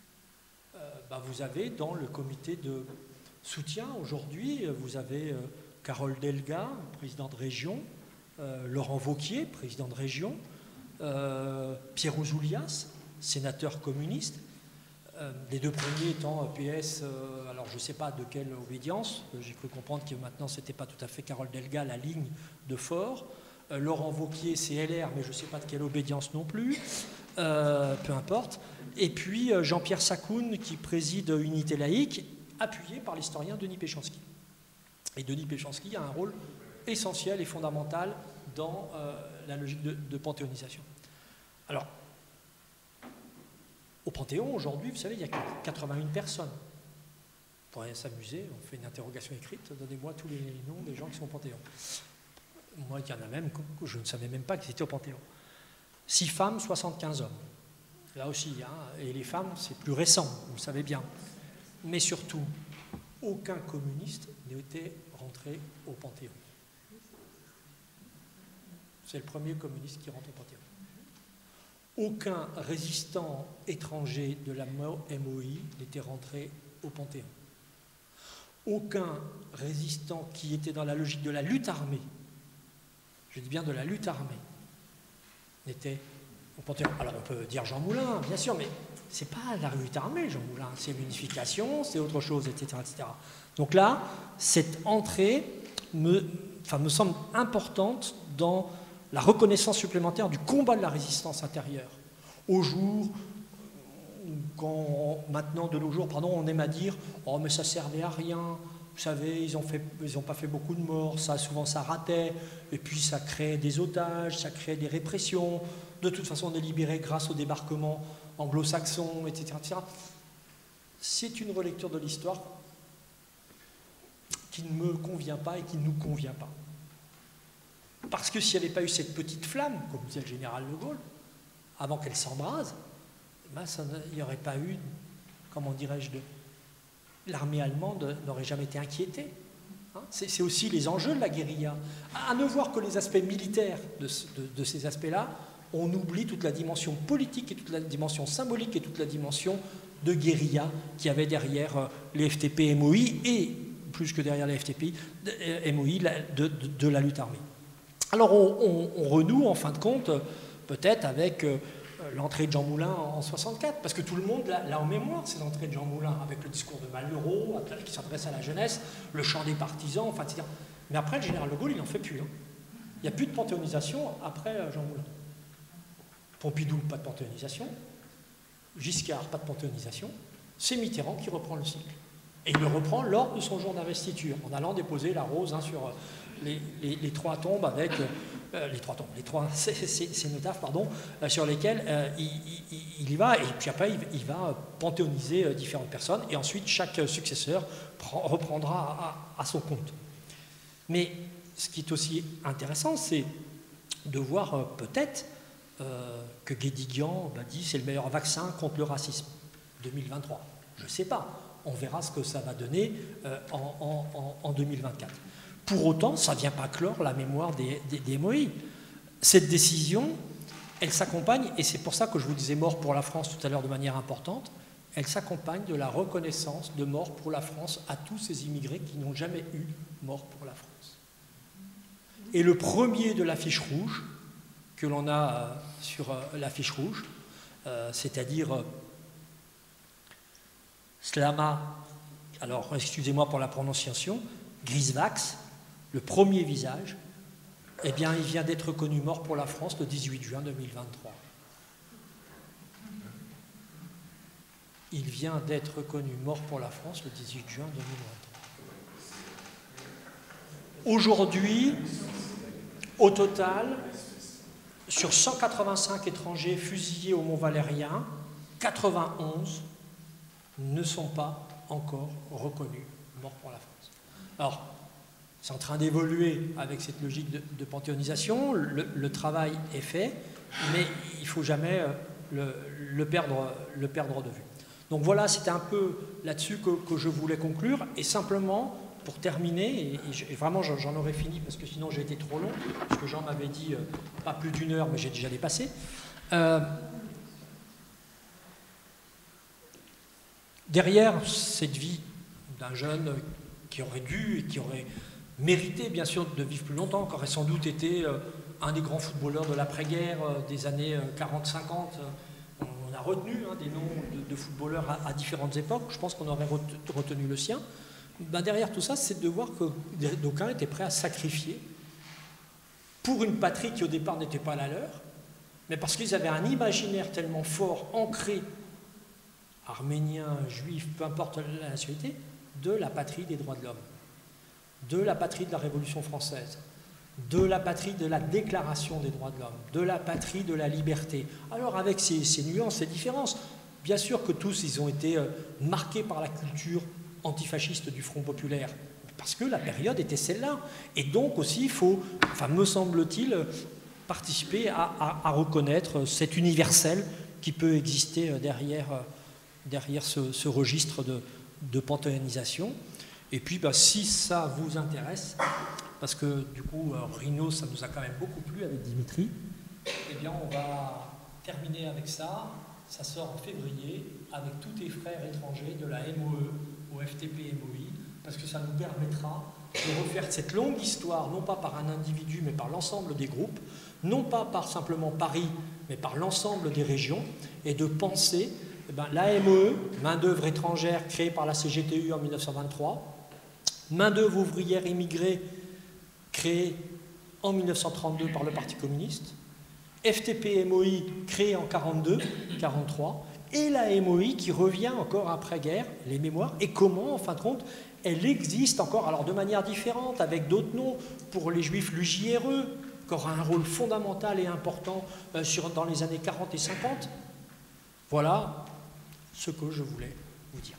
Vous avez dans le comité de soutien, aujourd'hui, vous avez Carole Delga, président de région, Laurent Wauquiez, président de région, Pierre Ouzoulias, sénateur communiste, les deux premiers étant PS, alors je ne sais pas de quelle obédience, j'ai cru comprendre que maintenant ce n'était pas tout à fait Carole Delga, la ligne de Fort. Laurent Wauquiez, c'est LR, mais je ne sais pas de quelle obédience non plus, peu importe. Et puis Jean-Pierre Sakoun, qui préside Unité laïque, appuyé par l'historien Denis Péchanski. Et Denis Péchanski a un rôle essentiel et fondamental dans la logique de panthéonisation. Alors, au Panthéon, aujourd'hui, vous savez, il y a 81 personnes. On pourrait s'amuser, on fait une interrogation écrite, donnez-moi tous les noms des gens qui sont au Panthéon. Moi, il y en a même, je ne savais même pas qu'ils étaient au Panthéon. 6 femmes, 75 hommes. Là aussi, hein, et les femmes, c'est plus récent, vous le savez bien. Mais surtout, aucun communiste n'était rentré au Panthéon. C'est le premier communiste qui rentre au Panthéon. Aucun résistant étranger de la MOI n'était rentré au Panthéon. Aucun résistant qui était dans la logique de la lutte armée, je dis bien de la lutte armée, n'était au Panthéon. Alors on peut dire Jean Moulin, bien sûr, mais c'est pas la lutte armée, Jean Moulin, c'est l'unification, c'est autre chose, etc., etc. Donc là, cette entrée me semble importante dans la reconnaissance supplémentaire du combat de la résistance intérieure. Au jour, quand maintenant, de nos jours, on aime à dire « Oh, mais ça servait à rien, vous savez, ils ont pas fait beaucoup de morts, souvent ça ratait, et puis ça créait des otages, ça créait des répressions, de toute façon on est libéré grâce au débarquement anglo-saxon, etc., etc. » C'est une relecture de l'histoire qui ne me convient pas et qui ne nous convient pas. Parce que s'il n'y avait pas eu cette petite flamme, comme disait le général de Gaulle, avant qu'elle s'embrase, il n'y aurait pas eu, comment dirais-je, l'armée allemande n'aurait jamais été inquiétée. Hein, c'est aussi les enjeux de la guérilla. À ne voir que les aspects militaires de ces aspects-là, on oublie toute la dimension politique et toute la dimension symbolique et toute la dimension de guérilla qu'il y avait derrière les FTP MOI et, plus que derrière les FTP MOI, de la lutte armée. Alors on renoue en fin de compte peut-être avec l'entrée de Jean Moulin en 64, parce que tout le monde l'a en mémoire, c'est l'entrée de Jean Moulin, avec le discours de Malraux, qui s'adresse à la jeunesse, le chant des partisans, enfin, etc. Mais après, le général de Gaulle, il n'en fait plus. Hein. Il n'y a plus de panthéonisation après Jean Moulin. Pompidou, pas de panthéonisation. Giscard, pas de panthéonisation. C'est Mitterrand qui reprend le cycle. Et il le reprend lors de son jour d'investiture, en allant déposer la rose sur les trois tombes avec... ces cénotaphes, sur lesquels il y va, et puis après il va panthéoniser différentes personnes, et ensuite chaque successeur reprendra à son compte. Mais ce qui est aussi intéressant, c'est de voir peut-être que Guédiguian dit c'est le meilleur vaccin contre le racisme 2023. Je ne sais pas. On verra ce que ça va donner en 2024. Pour autant, ça ne vient pas clore la mémoire des MOI. Cette décision, elle s'accompagne, et c'est pour ça que je vous disais mort pour la France tout à l'heure de manière importante, elle s'accompagne de la reconnaissance de mort pour la France à tous ces immigrés qui n'ont jamais eu mort pour la France. Et le premier de l'affiche rouge, que l'on a sur l'affiche rouge, c'est-à-dire Slama, alors excusez-moi pour la prononciation, Grisvax, le premier visage, eh bien il vient d'être reconnu mort pour la France le 18 juin 2023. Il vient d'être reconnu mort pour la France le 18 juin 2023. Aujourd'hui, au total, sur 185 étrangers fusillés au Mont-Valérien, 91 ne sont pas encore reconnus morts pour la France. Alors, c'est en train d'évoluer avec cette logique de panthéonisation, le travail est fait, mais il ne faut jamais le perdre de vue. Donc voilà, c'était un peu là-dessus que je voulais conclure, et simplement, pour terminer, et vraiment j'en aurais fini parce que sinon j'ai été trop long, parce que Jean m'avait dit pas plus d'1 heure, mais j'ai déjà dépassé. Derrière cette vie d'un jeune qui aurait dû et qui aurait mérité bien sûr de vivre plus longtemps, qui aurait sans doute été un des grands footballeurs de l'après-guerre des années 40-50, on a retenu des noms de footballeurs à différentes époques, je pense qu'on aurait retenu le sien. Derrière tout ça, c'est de voir que d'aucuns étaient prêts à sacrifier pour une patrie qui au départ n'était pas la leur, mais parce qu'ils avaient un imaginaire tellement fort, ancré, arménien, juif, peu importe la nationalité, de la patrie des droits de l'homme, de la patrie de la Révolution française, de la patrie de la Déclaration des droits de l'homme, de la patrie de la liberté. Alors avec ces nuances, ces différences, bien sûr que tous ils ont été marqués par la culture antifasciste du Front populaire, parce que la période était celle-là. Et donc aussi, il faut, me semble-t-il, participer à reconnaître cet universel qui peut exister derrière ce registre de panthéonisation. Et puis, si ça vous intéresse, parce que du coup, Rhino, ça nous a quand même beaucoup plu avec Dimitri, eh bien, on va terminer avec ça. Ça sort en février avec tous tes frères étrangers de la MOE au FTP-MOI, parce que ça nous permettra de refaire cette longue histoire, non pas par un individu, mais par l'ensemble des groupes, non pas par simplement Paris, mais par l'ensemble des régions, et de penser la MOE, main-d'œuvre étrangère créée par la CGTU en 1923, main-d'œuvre ouvrière immigrée créée en 1932 par le Parti communiste, FTP-MOI créée en 42-43, et la MOI qui revient encore après-guerre, les mémoires, et comment, en fin de compte, elle existe encore, alors de manière différente, avec d'autres noms, pour les Juifs, l'UJRE, qui aura un rôle fondamental et important dans les années 40 et 50. Voilà ce que je voulais vous dire.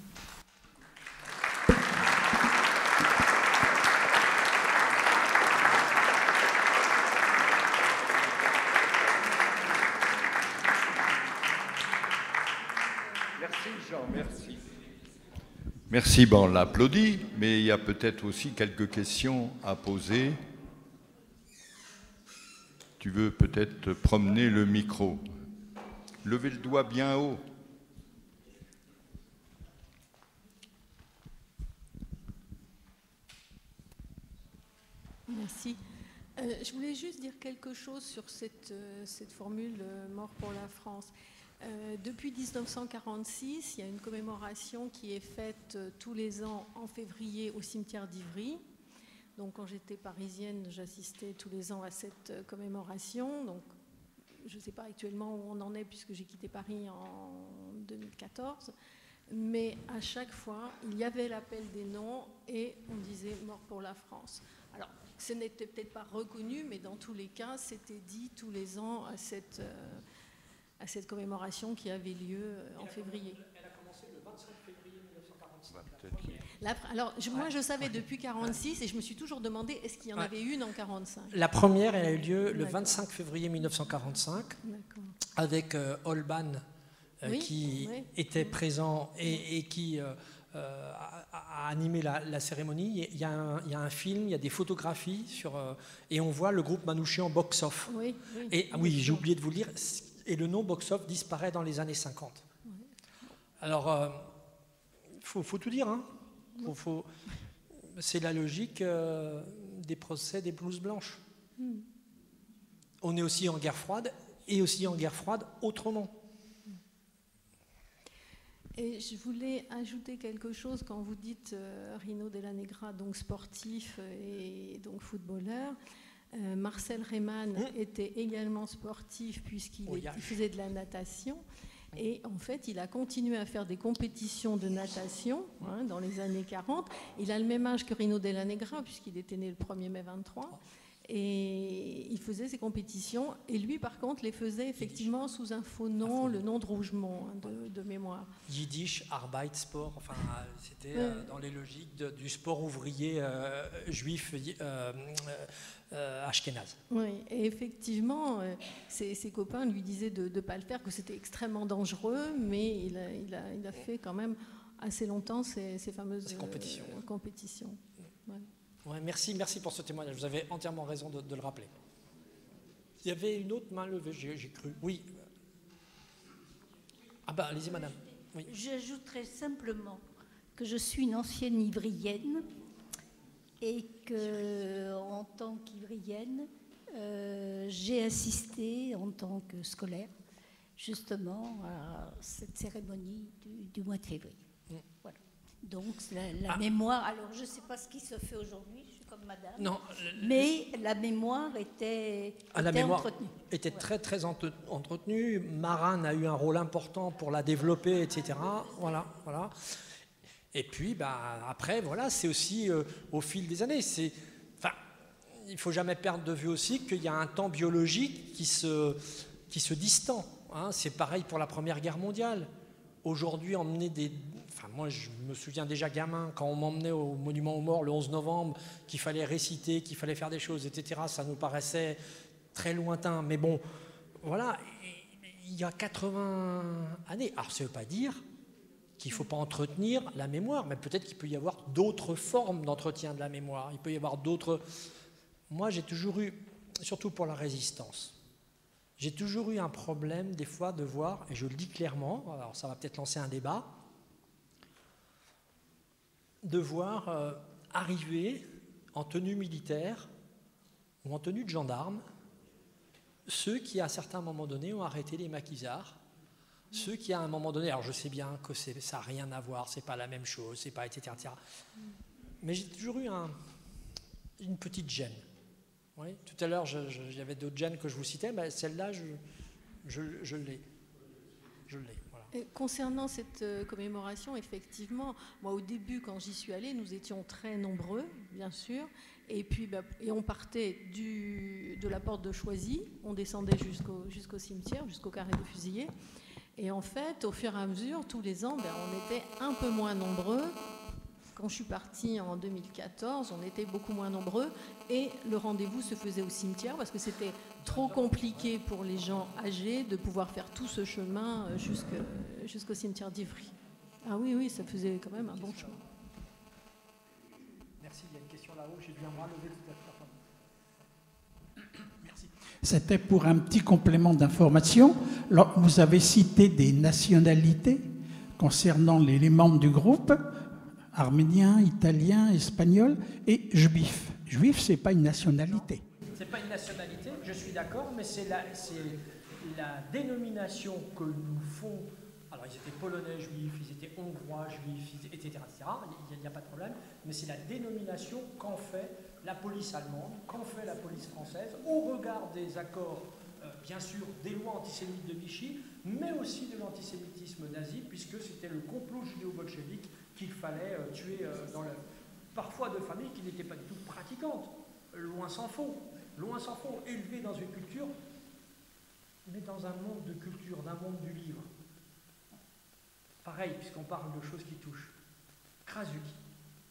Merci Jean, merci. Merci, on l'applaudit, mais il y a peut-être aussi quelques questions à poser. Tu veux peut-être promener le micro. Levez le doigt bien haut. Merci. Je voulais juste dire quelque chose sur cette formule mort pour la France. Depuis 1946, il y a une commémoration qui est faite tous les ans en février au cimetière d'Ivry. Donc, quand j'étais parisienne, j'assistais tous les ans à cette commémoration. Donc, je ne sais pas actuellement où on en est puisque j'ai quitté Paris en 2014. Mais à chaque fois, il y avait l'appel des noms et on disait « Mort pour la France ». Alors, ce n'était peut-être pas reconnu, mais dans tous les cas, c'était dit tous les ans à cette commémoration qui avait lieu en février. Elle a commencé le 25 février 1945. Alors, moi, je savais depuis 1946 et je me suis toujours demandé est-ce qu'il y en avait une en 1945. La première, elle a eu lieu le 25 février 1945 avec Holban qui était présent et qui a animé la cérémonie. Il y a un film, il y a des photographies et on voit le groupe Manouchian box-off. Oui, j'ai oublié de vous le dire. Et le nom box-off disparaît dans les années 50. Alors, faut tout dire, hein. C'est la logique des procès des blouses blanches. On est aussi en guerre froide, et aussi en guerre froide autrement. Et je voulais ajouter quelque chose quand vous dites Rino Della Negra, donc sportif et donc footballeur. Marcel Reymann était également sportif puisqu'il faisait de la natation. Et en fait, il a continué à faire des compétitions de natation dans les années 40. Il a le même âge que Rino Della Negra, puisqu'il était né le 1er mai 23. Et il faisait ses compétitions. Et lui, par contre, les faisait effectivement sous un faux nom, le nom de Rougemont, de mémoire. Yiddish, Arbeit, sport. Enfin, c'était dans les logiques du sport ouvrier juif ashkénaze. Oui, et effectivement, ses copains lui disaient de ne pas le faire, que c'était extrêmement dangereux, mais il a fait quand même assez longtemps ces fameuses compétitions. Ouais, merci pour ce témoignage. Vous avez entièrement raison de le rappeler. Il y avait une autre main levée, j'ai cru. Oui. Ah bah, allez-y, madame. Oui. J'ajouterais simplement que je suis une ancienne ivrienne et que, en tant qu'ivrienne, j'ai assisté en tant que scolaire justement à cette cérémonie du mois de février. Voilà. Donc la mémoire, alors je ne sais pas ce qui se fait aujourd'hui, je suis comme madame, non, mais la mémoire était entretenue. Était très très entretenue. Marin a eu un rôle important pour la développer, etc. Voilà. Et puis après, voilà, c'est aussi au fil des années. Il ne faut jamais perdre de vue aussi qu'il y a un temps biologique qui se distend. Hein. C'est pareil pour la Première Guerre mondiale. Aujourd'hui, emmener moi, je me souviens déjà gamin, quand on m'emmenait au Monument aux Morts le 11 novembre, qu'il fallait réciter, qu'il fallait faire des choses, etc., ça nous paraissait très lointain. Mais bon, voilà, il y a 80 années. Alors, ça ne veut pas dire qu'il ne faut pas entretenir la mémoire, mais peut-être qu'il peut y avoir d'autres formes d'entretien de la mémoire. Il peut y avoir d'autres... Moi, j'ai toujours eu, surtout pour la résistance, j'ai toujours eu un problème, des fois, de voir, et je le dis clairement, alors ça va peut-être lancer un débat, de voir arriver en tenue militaire ou en tenue de gendarme ceux qui, à certains moments donnés, ont arrêté les maquisards, ceux qui, à un moment donné, alors je sais bien que ça n'a rien à voir, c'est pas la même chose, c'est pas, etc., etc. Mais j'ai toujours eu une petite gêne. Oui, tout à l'heure, il y avait d'autres gênes que je vous citais, mais celle-là, je l'ai. Voilà. Concernant cette commémoration, effectivement, moi au début, quand j'y suis allée, nous étions très nombreux, bien sûr, et puis on partait de la porte de Choisy, on descendait jusqu'au cimetière, jusqu'au carré des fusillés, et en fait, au fur et à mesure, tous les ans, on était un peu moins nombreux. Quand je suis partie en 2014, on était beaucoup moins nombreux et le rendez-vous se faisait au cimetière parce que c'était trop compliqué pour les gens âgés de pouvoir faire tout ce chemin jusqu'au cimetière d'Ivry. Ah oui, ça faisait quand même un bon chemin. Merci, il y a une question là-haut, j'ai vu un bras levé tout à l'heure. Merci. C'était pour un petit complément d'information. Vous avez cité des nationalités concernant les membres du groupe. Arménien, italien, espagnol et juif. Juif, ce n'est pas une nationalité. Ce n'est pas une nationalité, je suis d'accord, mais c'est la dénomination que nous font. Alors, ils étaient polonais juifs, ils étaient hongrois juifs, etc. Il n'y a pas de problème, mais c'est la dénomination qu'en fait la police allemande, qu'en fait la police française, au regard des accords, bien sûr, des lois antisémites de Vichy, mais aussi de l'antisémitisme nazi, puisque c'était le complot judéo-bolchevique qu'il fallait tuer parfois de familles qui n'étaient pas du tout pratiquantes, loin s'en faut, élevées dans une culture, mais dans un monde de culture, d'un monde du livre. Pareil, puisqu'on parle de choses qui touchent. Krasuki.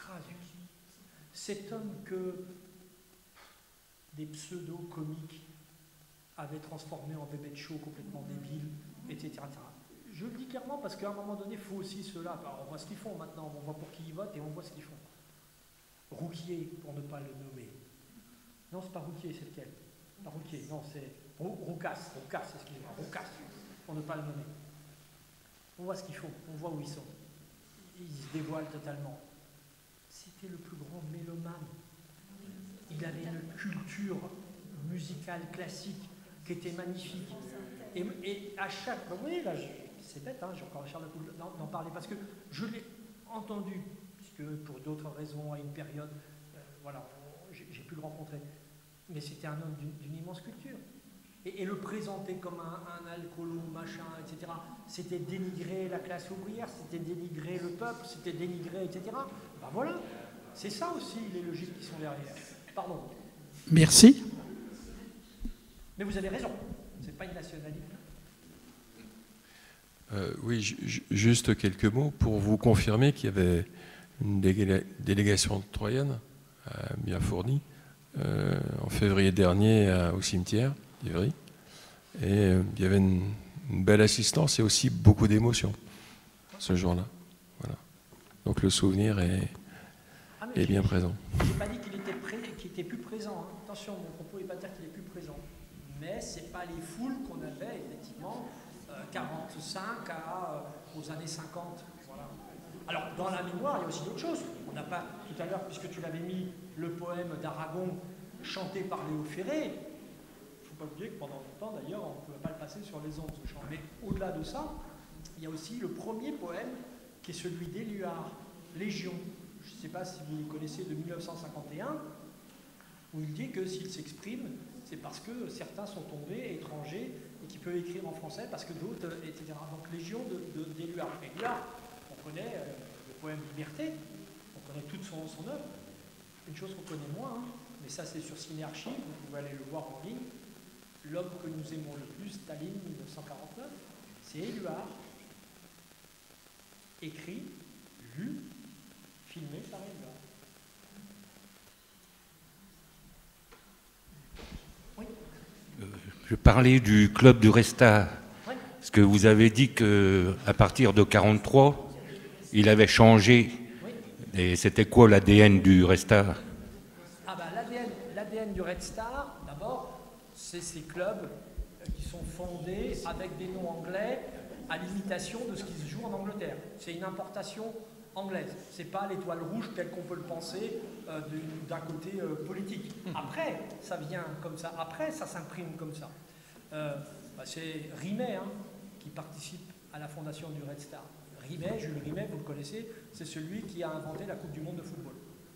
écrasé. Cet homme que des pseudo-comiques avaient transformé en bébé de show complètement débile, etc., etc. Je le dis clairement parce qu'à un moment donné, il faut aussi cela. Alors, on voit ce qu'ils font maintenant, on voit pour qui ils votent et on voit ce qu'ils font. Rouquier, pour ne pas le nommer. Non, c'est pas Rouquier, c'est lequel? Pas Rouquier, non, c'est Roucas, excusez-moi, Roucas, pour ne pas le nommer. On voit ce qu'ils font, on voit où ils sont. Ils se dévoilent totalement. C'était le plus grand mélomane. Il avait une culture musicale classique qui était magnifique. Et à chaque... Vous voyez, là, c'est bête, hein, j'ai encore Charles d'en parler, parce que je l'ai entendu, puisque pour d'autres raisons, à une période, voilà, j'ai pu le rencontrer. Mais c'était un homme d'une immense culture. Et le présenter comme un alcoolo, machin, etc., c'était dénigrer la classe ouvrière, c'était dénigrer le peuple, c'était dénigrer, etc. Ben voilà, c'est ça aussi les logiques qui sont derrière. Pardon. Merci. Mais vous avez raison, c'est pas une nationalité. Oui, juste quelques mots pour vous confirmer qu'il y avait une délégation troyenne bien fournie en février dernier au cimetière d'Ivry. Et il y avait une belle assistance et aussi beaucoup d'émotions ce jour-là. Voilà. Donc le souvenir est bien présent. Je n'ai pas dit qu'il était plus présent. Hein. Attention, mon propos n'est pas de dire qu'il est plus présent. Mais ce n'est pas les foules qu'on avait, effectivement, 45 aux années 50. Voilà. Alors, dans la mémoire, il y a aussi d'autres choses. On n'a pas, tout à l'heure, puisque tu l'avais mis, le poème d'Aragon chanté par Léo Ferré. Il ne faut pas oublier que pendant longtemps, d'ailleurs, on ne pouvait pas le passer sur les ondes, ce chant. Mais au-delà de ça, il y a aussi le premier poème, qui est celui d'Éluard, Légion. Je ne sais pas si vous le connaissez, de 1951, où il dit que s'il s'exprime, c'est parce que certains sont tombés étrangers et qui peuvent écrire en français parce que d'autres, etc. Donc Légion d'Éluard. Éluard, on connaît le poème Liberté, on connaît toute son œuvre. Une chose qu'on connaît moins, hein, mais ça c'est sur Ciné-Archives, vous pouvez aller le voir en ligne. L'homme que nous aimons le plus, Staline, 1949, c'est Éluard, écrit, lu, filmé par Éluard. Oui. Je parlais du club du Restart. Oui. Parce que vous avez dit qu'à partir de 1943, il avait changé. Oui. Et c'était quoi l'ADN du Restart? Ah ben, l'ADN du Red Star, d'abord, c'est ces clubs qui sont fondés avec des noms anglais à l'imitation de ce qui se joue en Angleterre. C'est une importation anglaise. Ce n'est pas l'Étoile Rouge tel qu'on peut le penser d'un côté politique. Après, ça vient comme ça. Après, ça s'imprime comme ça. C'est Rimet qui participe à la fondation du Red Star. Rimet, Jules Rimet, vous le connaissez, c'est celui qui a inventé la Coupe du Monde de football.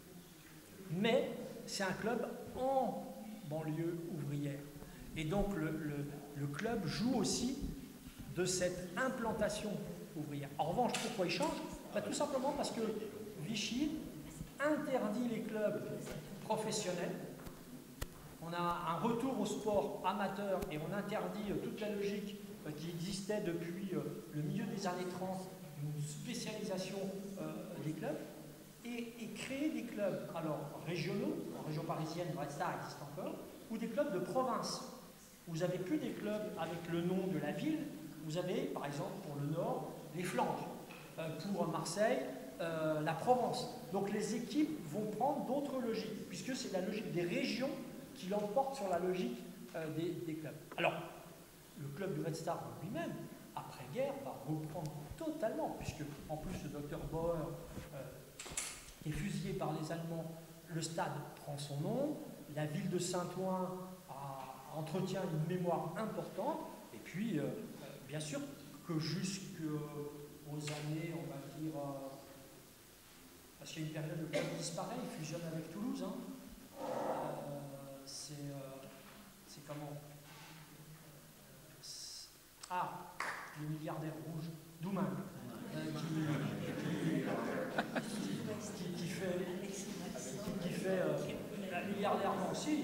Mais c'est un club en banlieue ouvrière. Et donc le club joue aussi de cette implantation ouvrière. En revanche, pourquoi il change? Tout simplement parce que Vichy interdit les clubs professionnels. On a un retour au sport amateur et on interdit toute la logique qui existait depuis le milieu des années 30, une spécialisation des clubs, et créer des clubs alors régionaux, en région parisienne, Red Star existe encore, ou des clubs de province. Vous n'avez plus des clubs avec le nom de la ville, vous avez par exemple pour le Nord les Flandres, pour Marseille, la Provence. Donc les équipes vont prendre d'autres logiques, puisque c'est la logique des régions qui l'emporte sur la logique des clubs. Alors, le club du Red Star lui-même, après-guerre, va reprendre totalement, puisque en plus le docteur Bauer est fusillé par les Allemands, le stade prend son nom, la ville de Saint-Ouen entretient une mémoire importante, et puis, bien sûr, que jusqu'aux années, on va dire, parce qu'il y a une période où le club disparaît, il fusionne avec Toulouse, c'est comment le milliardaire rouge, Douman, qui fait la milliardaire, non, si.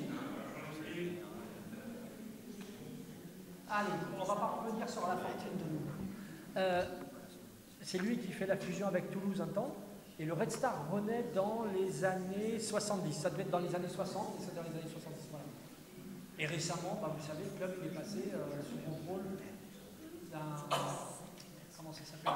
Allez, on ne va pas revenir sur la fortune de nous. C'est lui qui fait la fusion avec Toulouse un temps, Et le Red Star renaît dans les années 70. Ça devait être dans les années 60, et c'est dans les années 70. Voilà. Et récemment, vous savez, le club il est passé sous contrôle d'un... Comment ça s'appelle,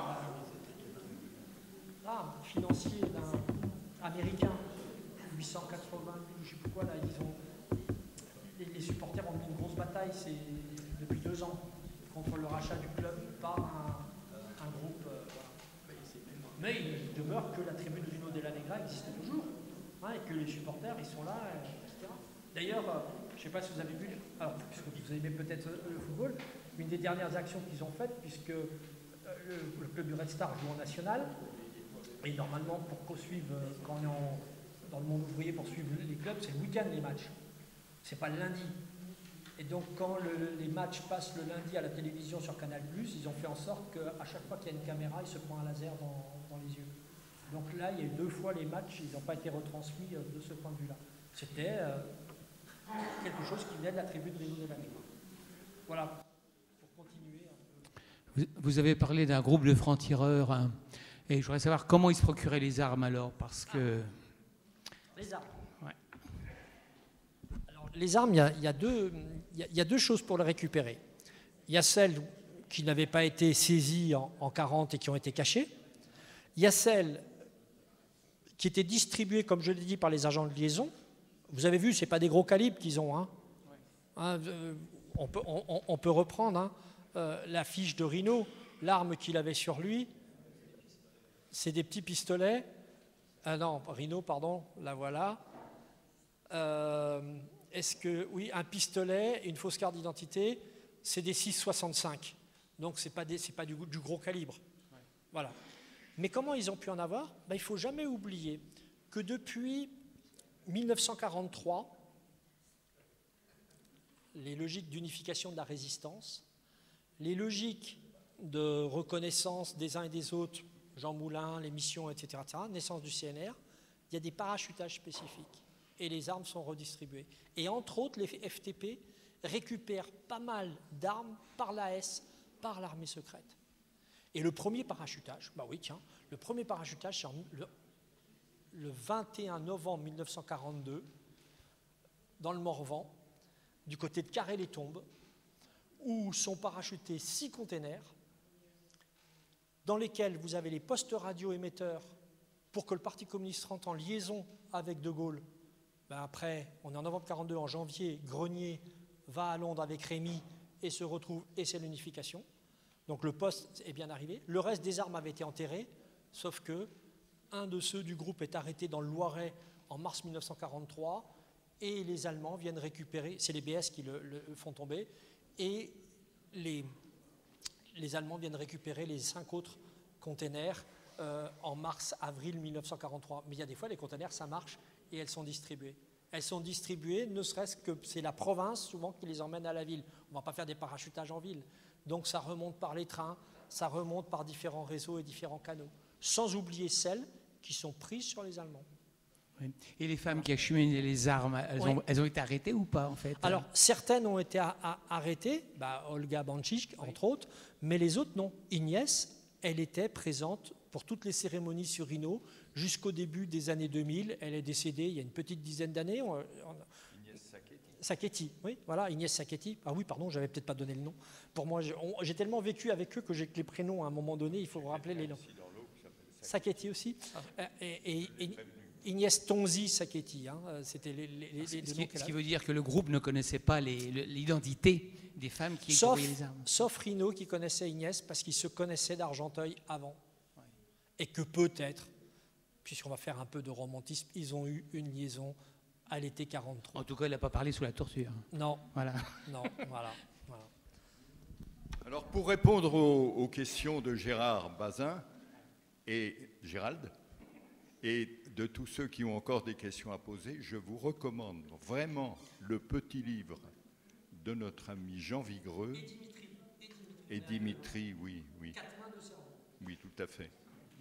financier d'un américain, 880, je ne sais plus quoi, là, les supporters ont mis une grosse bataille depuis 2 ans contre le rachat du club par un groupe. Mais il demeure que la tribune Rino Della Negra existe toujours, et que les supporters, ils sont là, etc. D'ailleurs, je ne sais pas si vous avez vu, alors, puisque vous aimez peut-être le football, une des dernières actions qu'ils ont faites, puisque le club du Red Star joue en national, et normalement, pour poursuivre, quand on est dans le monde ouvrier, pour suivre les clubs, c'est le week-end les matchs. C'est pas le lundi. Et donc, quand les matchs passent le lundi à la télévision sur Canal+, ils ont fait en sorte qu'à chaque fois qu'il y a une caméra, il se prend un laser dans les yeux. Donc là, il y a eu 2 fois les matchs, ils n'ont pas été retransmis de ce point de vue-là. C'était quelque chose qui venait de la tribune Rino Della Negra. Voilà, pour continuer un peu. Vous avez parlé d'un groupe de francs-tireurs, et je voudrais savoir comment ils se procuraient les armes alors, parce que... Les armes. Ouais. Alors, les armes, il y a 2 choses pour les récupérer. Il y a celles qui n'avaient pas été saisies en 40 et qui ont été cachées. Il y a celles qui étaient distribuées, comme je l'ai dit, par les agents de liaison. Vous avez vu, ce n'est pas des gros calibres qu'ils ont. On peut reprendre la fiche de Rino, l'arme qu'il avait sur lui. C'est des petits pistolets. Non, Rino, pardon, la voilà. Est-ce que, oui, un pistolet, une fausse carte d'identité, c'est des 6,65. Donc, ce n'est pas du gros calibre. Ouais. Voilà. Mais comment ils ont pu en avoir ? Il ne faut jamais oublier que depuis 1943, les logiques d'unification de la résistance, les logiques de reconnaissance des uns et des autres, Jean Moulin, les missions, etc., naissance du CNR, il y a des parachutages spécifiques et les armes sont redistribuées. Et entre autres, les FTP récupèrent pas mal d'armes par l'AS, par l'armée secrète. Et le premier parachutage, le premier parachutage, c'est le 21 novembre 1942, dans le Morvan, du côté de Carré-les-Tombes, où sont parachutés 6 containers, dans lesquels vous avez les postes radio-émetteurs pour que le Parti communiste rentre en liaison avec De Gaulle. Après, on est en novembre 1942, en janvier, Grenier va à Londres avec Rémy et se retrouve, et c'est l'unification. Donc le poste est bien arrivé. Le reste des armes avait été enterré, sauf que un de ceux du groupe est arrêté dans le Loiret en mars 1943, et les Allemands viennent récupérer, c'est les BS qui le font tomber, et les Allemands viennent récupérer les 5 autres containers en mars-avril 1943. Mais il y a des fois, les containers, ça marche, et elles sont distribuées. Elles sont distribuées, ne serait-ce que c'est la province souvent qui les emmène à la ville. On ne va pas faire des parachutages en ville. Donc ça remonte par les trains, ça remonte par différents réseaux et différents canaux. Sans oublier celles qui sont prises sur les Allemands. Oui. Et les femmes qui acheminaient les armes, elles ont été arrêtées ou pas en fait ? Alors certaines ont été arrêtées, Olga Bancic entre autres, mais les autres non. Ignès, elle était présente pour toutes les cérémonies sur Rino jusqu'au début des années 2000. Elle est décédée il y a une petite dizaine d'années. Ignès Sacchetti, oui, voilà, Ignès Sacchetti. Ah oui, pardon, j'avais peut-être pas donné le nom. Pour moi, j'ai tellement vécu avec eux que j'ai que les prénoms à un moment donné, il faut rappeler les noms. Sacchetti aussi. Et Ignès Tonzi Sacchetti, c'était les noms ce qui veut dire que le groupe ne connaissait pas l'identité des femmes qui envoyaient les armes. Sauf Rino qui connaissait Ignès parce qu'il se connaissait d'Argenteuil avant. Ouais. Et que peut-être, puisqu'on va faire un peu de romantisme, ils ont eu une liaison à l'été 43. En tout cas, il n'a pas parlé sous la torture. Non. Voilà. Non, voilà. Alors, pour répondre aux questions de Gérard Bazin et Gérald, et de tous ceux qui ont encore des questions à poser, je vous recommande vraiment le petit livre de notre ami Jean Vigreux. Et Dimitri, oui. 4 mains de cerveau. Oui, tout à fait.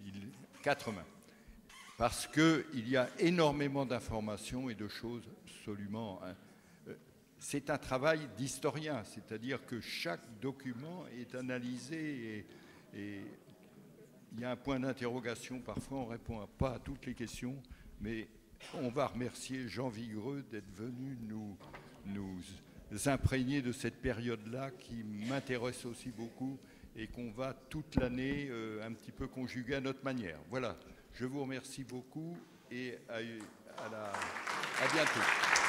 4 mains. Parce qu'il y a énormément d'informations et de choses absolument... C'est un travail d'historien, c'est-à-dire que chaque document est analysé et il y a un point d'interrogation. Parfois, on ne répond pas à toutes les questions, mais on va remercier Jean Vigreux d'être venu nous imprégner de cette période-là qui m'intéresse aussi beaucoup et qu'on va toute l'année un petit peu conjuguer à notre manière. Voilà, je vous remercie beaucoup et à bientôt.